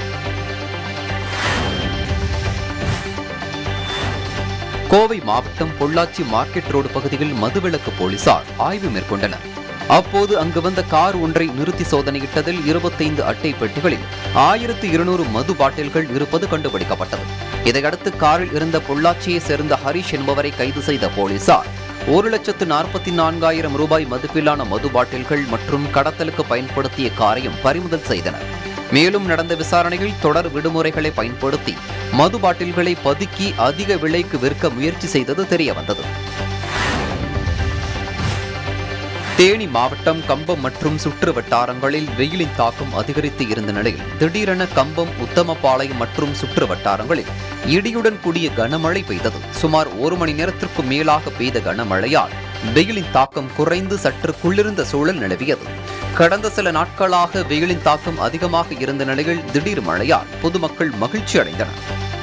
கோவை மாவட்டம் பொள்ளாச்சி மார்க்கெட் ரோடு பகுதியில் மதுவிலக்கு போலீசார் ஆய்வு மேற்கொண்டனர். அப்போது அங்கு வந்த கார் ஒன்றை நிறுத்தி சோதனையிட்டதில் 25 அட்டை பெட்டிகளில் 1200 மது பாட்டில்கள் இருப்பது கண்டுபிடிக்கப்பட்டது. இதையடுத்து காரில் இருந்த பொள்ளாச்சியை சேர்ந்த ஹரிஷ் என்பவரை கைது செய்த போலீசார் 1,44,000 ரூபாய் மதிப்பிலான மது பாட்டில்கள் மற்றும் கடத்தலுக்கு பயன்படுத்திய காரையும் பறிமுதல் செய்தனர். மேலும் நடந்த விசாரணையில் தொடர் விடுமுறைகளை பயன்படுத்தி மது பாட்டில்களை பதுக்கி அதிக விலைக்கு விற்க முயற்சி செய்தது தெரியவந்தது. தேனி மாவட்டம் கம்பம் மற்றும் சுற்று வட்டாரங்களில் வெயிலின் தாக்கம் அதிகரித்து இருந்த நிலையில் திடீரென கம்பம், உத்தமபாளையம் மற்றும் சுற்று வட்டாரங்களில் இடியுடன் கூடிய கனமழை பெய்தது. சுமார் 1 மணி நேரத்திற்கு மேலாக பெய்த கனமழையால் வெயிலின் தாக்கம் குறைந்து சற்று குளிர்ந்த சூழல் நிலவியது. கடந்த சில நாட்களாக வெயிலின் தாக்கம் அதிகமாக இருந்த நிலையில் திடீர் மழையால் பொதுமக்கள் மகிழ்ச்சி அடைந்தனர்.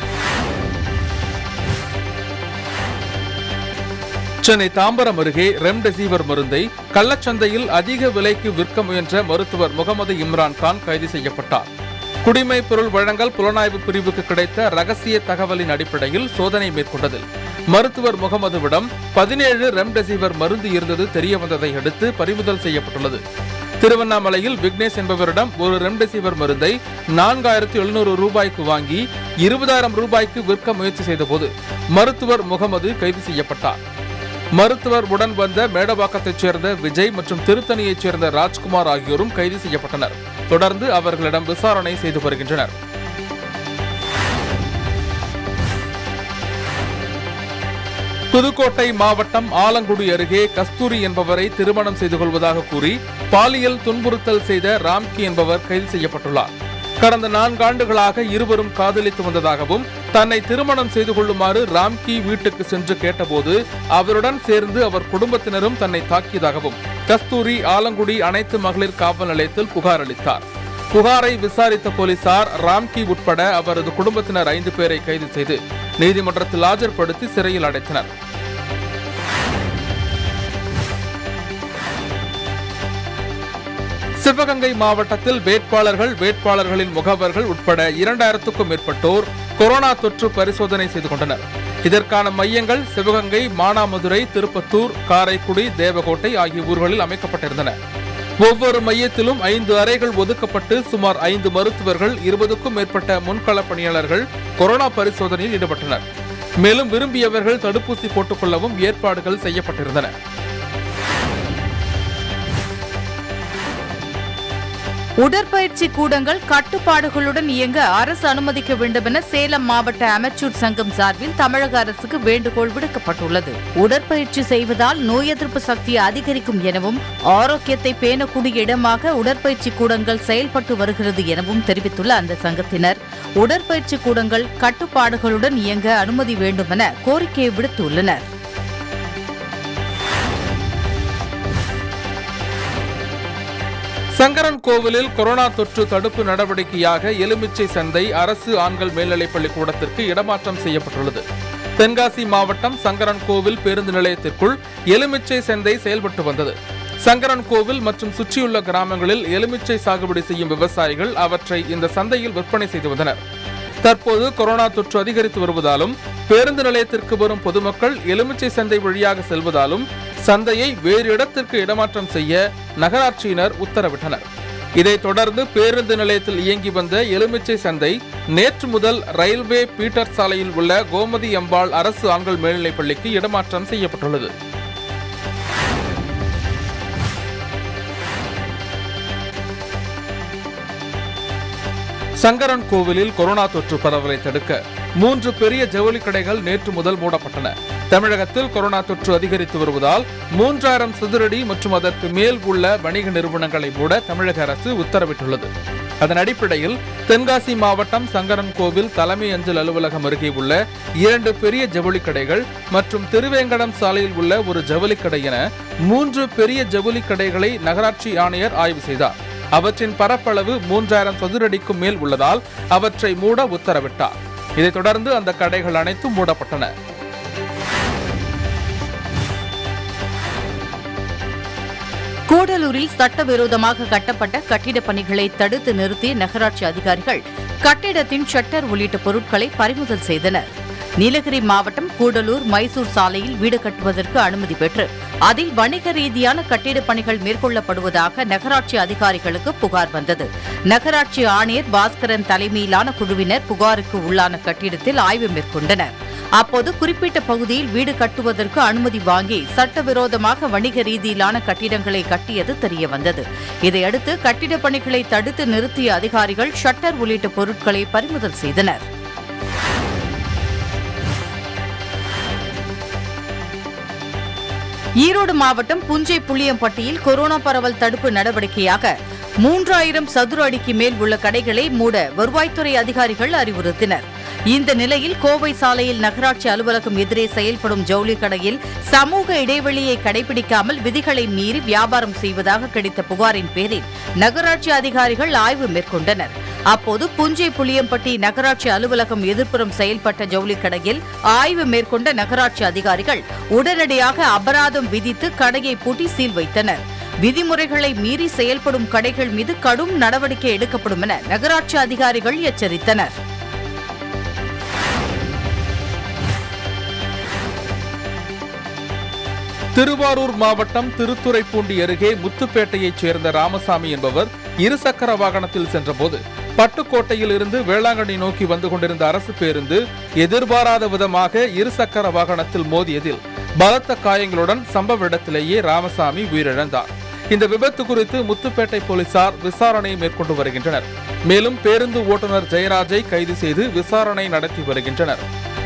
சென்னை தாம்பரம் அருகே ரெம்டெசிவிர் மருந்தை கள்ளச்சந்தையில் அதிக விலைக்கு விற்க முயன்ற மருத்துவர் முகமது இம்ரான் கான் கைது செய்யப்பட்டார். குடிமை பொருள் வழங்கல் புலனாய்வு பிரிவுக்கு கிடைத்த ரகசிய தகவலின் அடிப்படையில் சோதனை மேற்கொண்டதில் மருத்துவர் முகமதுவிடம் 17 ரெம்டெசிவிர் மருந்து இருந்தது தெரியவந்ததை அடுத்து பறிமுதல் செய்யப்பட்டுள்ளது. திருவண்ணாமலையில் விக்னேஷ் என்பவரிடம் ஒரு ரெம்டெசிவிர் மருந்தை 4700 ரூபாய்க்கு வாங்கி 20,000 ரூபாய்க்கு விற்க முயற்சி செய்தபோது மருத்துவர் முகமது கைது செய்யப்பட்டார். மருத்துவர் உடன் வந்த மேடவாக்கத்தைச் சேர்ந்த விஜய் மற்றும் திருத்தணியைச் சேர்ந்த ராஜ்குமார் ஆகியோரும் கைது செய்யப்பட்டனர். தொடர்ந்து அவர்களிடம் விசாரணை செய்து வருகின்றனர். புதுக்கோட்டை மாவட்டம் ஆலங்குடி அருகே கஸ்தூரி என்பவரை திருமணம் செய்து கொள்வதாக கூறி பாலியல் துன்புறுத்தல் செய்த ராம்கி என்பவர் கைது செய்யப்பட்டுள்ளார். கடந்த 4 ஆண்டுகளாக இருவரும் காதலித்து வந்ததாகவும் தன்னை திருமணம் செய்து கொள்ளுமாறு ராம்கி வீட்டுக்கு சென்று கேட்டபோது அவருடன் சேர்ந்து அவர் குடும்பத்தினரும் தன்னை தாக்கியதாகவும் கஸ்தூரி ஆலங்குடி அனைத்து மகளிர் காவல் நிலையத்தில் புகார் அளித்தார். புகாரை விசாரித்த போலீசார் ராம்கி உட்பட அவரது குடும்பத்தினர் 5 பேரை கைது செய்து நீதிமன்றத்தில் ஆஜர்படுத்தி சிறையில் அடைத்தனர். சிவகங்கை மாவட்டத்தில் வேட்பாளர்களின் முகவர்கள் உட்பட 2000க்கும் மேற்பட்டோர் கொரோனா தொற்று பரிசோதனை செய்து கொண்டனர். இதற்கான மையங்கள் சிவகங்கை, மானாமதுரை, திருப்பத்தூர், காரைக்குடி, தேவகோட்டை ஆகிய ஊர்களில் அமைக்கப்பட்டிருந்தன. ஒவ்வொரு மையத்திலும் 5 அறைகள் ஒதுக்கப்பட்டு சுமார் 5 மருத்துவர்கள், 20க்கும் மேற்பட்ட முன்களப் பணியாளர்கள் கொரோனா பரிசோதனையில் ஈடுபட்டனர். மேலும் விரும்பியவர்கள் தடுப்பூசி போட்டுக் கொள்ளவும் ஏற்பாடுகள் செய்யப்பட்டிருந்தன. உடற்பயிற்சி கூடங்கள் கட்டுப்பாடுகளுடன் இயங்க அரசு அனுமதிக்க வேண்டும் என சேலம் மாவட்ட அமெச்சூர் சங்கம் சார்பில் தமிழக அரசுக்கு வேண்டுகோள் விடுக்கப்பட்டுள்ளது. உடற்பயிற்சி செய்வதால் நோய் எதிர்ப்பு சக்தி அதிகரிக்கும் எனவும் ஆரோக்கியத்தை பேணக்கூடிய இடமாக உடற்பயிற்சி கூடங்கள் செயல்பட்டு வருகிறது எனவும் தெரிவித்துள்ள அந்த சங்கத்தினர் உடற்பயிற்சி கூடங்கள் கட்டுப்பாடுகளுடன் இயங்க அனுமதி வேண்டும் என கோரிக்கை விடுத்துள்ளனர். சங்கரன் கோவிலில் கொரோனா தொற்று தடுப்பு நடவடிக்கையாக எலுமிச்சை சந்தை அரசு ஆண்கள் மேல்நிலைப் பள்ளிக்கூடத்திற்கு இடமாற்றம் செய்யப்பட்டுள்ளது. தென்காசி மாவட்டம் சங்கரன் கோவில் பேருந்து நிலையத்திற்குள் எலுமிச்சை சந்தை செயல்பட்டு வந்தது. சங்கரன் கோவில் மற்றும் சுற்றியுள்ள கிராமங்களில் எலுமிச்சை சாகுபடி செய்யும் விவசாயிகள் அவற்றை இந்த சந்தையில் விற்பனை செய்து வந்தனர். தற்போது கொரோனா தொற்று அதிகரித்து வருவதாலும் பேருந்து நிலையத்திற்கு வரும் பொதுமக்கள் எலுமிச்சை சந்தை வழியாக செல்வதாலும் சந்தையை வேறு இடத்திற்கு இடமாற்றம் செய்ய நகராட்சியினர் உத்தரவிட்டனர். இதைத் தொடர்ந்து பேருந்து நிலையத்தில் இயங்கி வந்த எலுமிச்சை சந்தை நேற்று முதல் ரயில்வே பீட்டர் சாலையில் உள்ள கோமதி அம்பாள் அரசு ஆண்கள் மேல்நிலைப் பள்ளிக்கு இடமாற்றம் செய்யப்பட்டுள்ளது. சங்கரன் கோவிலில் கொரோனா தொற்று பரவலை தடுக்க 3 பெரிய ஜவுளி கடைகள் நேற்று முதல் மூடப்பட்டன. தமிழகத்தில் கொரோனா தொற்று அதிகரித்து வருவதால் 3000 சதுரடி மற்றும் அதற்கு மேல் உள்ள வணிக நிறுவனங்களை மூட தமிழக அரசு உத்தரவிட்டுள்ளது. அதன் அடிப்படையில் தென்காசி மாவட்டம் சங்கரன் கோவில் தலைமை அஞ்சல் அலுவலகம் அருகே உள்ள 2 பெரிய ஜவுளி கடைகள் மற்றும் திருவேங்கடம் சாலையில் உள்ள ஒரு ஜவுளி கடை என 3 பெரிய ஜவுளி கடைகளை நகராட்சி ஆணையர் ஆய்வு செய்தார். அவற்றின் பரப்பளவு 3000 சதுரடிக்கும் மேல் உள்ளதால் அவற்றை மூட உத்தரவிட்டார். இதைத் தொடர்ந்து அந்த கடைகள் அனைத்தும் மூடப்பட்டன. கூடலூரில் சட்டவிரோதமாக கட்டப்பட்ட கட்டிடப் பணிகளை தடுத்து நிறுத்திய நகராட்சி அதிகாரிகள் கட்டிடத்தின் ஷட்டர் உள்ளிட்ட பொருட்களை பறிமுதல் செய்தனர். நீலகிரி மாவட்டம் கூடலூர் மைசூர் சாலையில் வீடு கட்டுவதற்கு அனுமதி பெற்று அதில் வணிக ரீதியான கட்டிடப் பணிகள் மேற்கொள்ளப்படுவதாக நகராட்சி அதிகாரிகளுக்கு புகார் வந்தது. நகராட்சி ஆணையர் பாஸ்கரன் தலைமையிலான குழுவினர் புகாருக்கு உள்ளான கட்டிடத்தில் ஆய்வு மேற்கொண்டனர். அப்போது குறிப்பிட்ட பகுதியில் வீடு கட்டுவதற்கு அனுமதி வாங்கி சட்டவிரோதமாக வணிக ரீதியிலான கட்டிடங்களை கட்டியது தெரியவந்தது. இதையடுத்து கட்டிடப் பணிகளை தடுத்து நிறுத்திய அதிகாரிகள் ஷட்டர் உள்ளிட்ட பொருட்களை பறிமுதல் செய்தனர். ஈரோடு மாவட்டம் புஞ்சை புளியம்பட்டியில் கொரோனா பரவல் தடுப்பு நடவடிக்கையாக 3000 சதுர அடிக்கு மேல் உள்ள கடைகளை மூட வருவாய்த்துறை அதிகாரிகள் அறிவுறுத்தினர். இந்த நிலையில் கோவை சாலையில் நகராட்சி அலுவலகம் எதிரே செயல்படும் ஜவுளி கடையில் சமூக இடைவெளியை கடைபிடிக்காமல் விதிகளை மீறி வியாபாரம் செய்வதாக கிடைத்த புகாரின் பேரில் நகராட்சி அதிகாரிகள் ஆய்வு மேற்கொண்டனர். அப்போது புஞ்சை புளியம்பட்டி நகராட்சி அலுவலகம் எதிர்ப்புறம் செயல்பட்ட ஜவுளி கடையில் ஆய்வு மேற்கொண்ட நகராட்சி அதிகாரிகள் உடனடியாக அபராதம் விதித்து கடையை பூட்டி சீல் வைத்தனர். விதிமுறைகளை மீறி செயல்படும் கடைகள் மீது கடும் நடவடிக்கை எடுக்கப்படும் என நகராட்சி அதிகாரிகள் எச்சரித்தனர். திருவாரூர் மாவட்டம் திருத்துறைப்பூண்டி அருகே முத்துப்பேட்டையைச் சேர்ந்த ராமசாமி என்பவர் இருசக்கர வாகனத்தில் சென்றபோது பட்டுக்கோட்டையில் இருந்து வேளாங்கண்ணி நோக்கி வந்து கொண்டிருந்த அரசு பேருந்து எதிர்பாராத விதமாக இருசக்கர வாகனத்தில் மோதியதில் பலத்த காயங்களுடன் சம்பவ இடத்திலேயே ராமசாமி உயிரிழந்தார். இந்த விபத்து குறித்து முத்துப்பேட்டை போலீசார் விசாரணை மேற்கொண்டு வருகின்றனர். மேலும் பேருந்து ஓட்டுநர் ஜெயராஜை கைது செய்து விசாரணை நடத்தி வருகின்றனர்.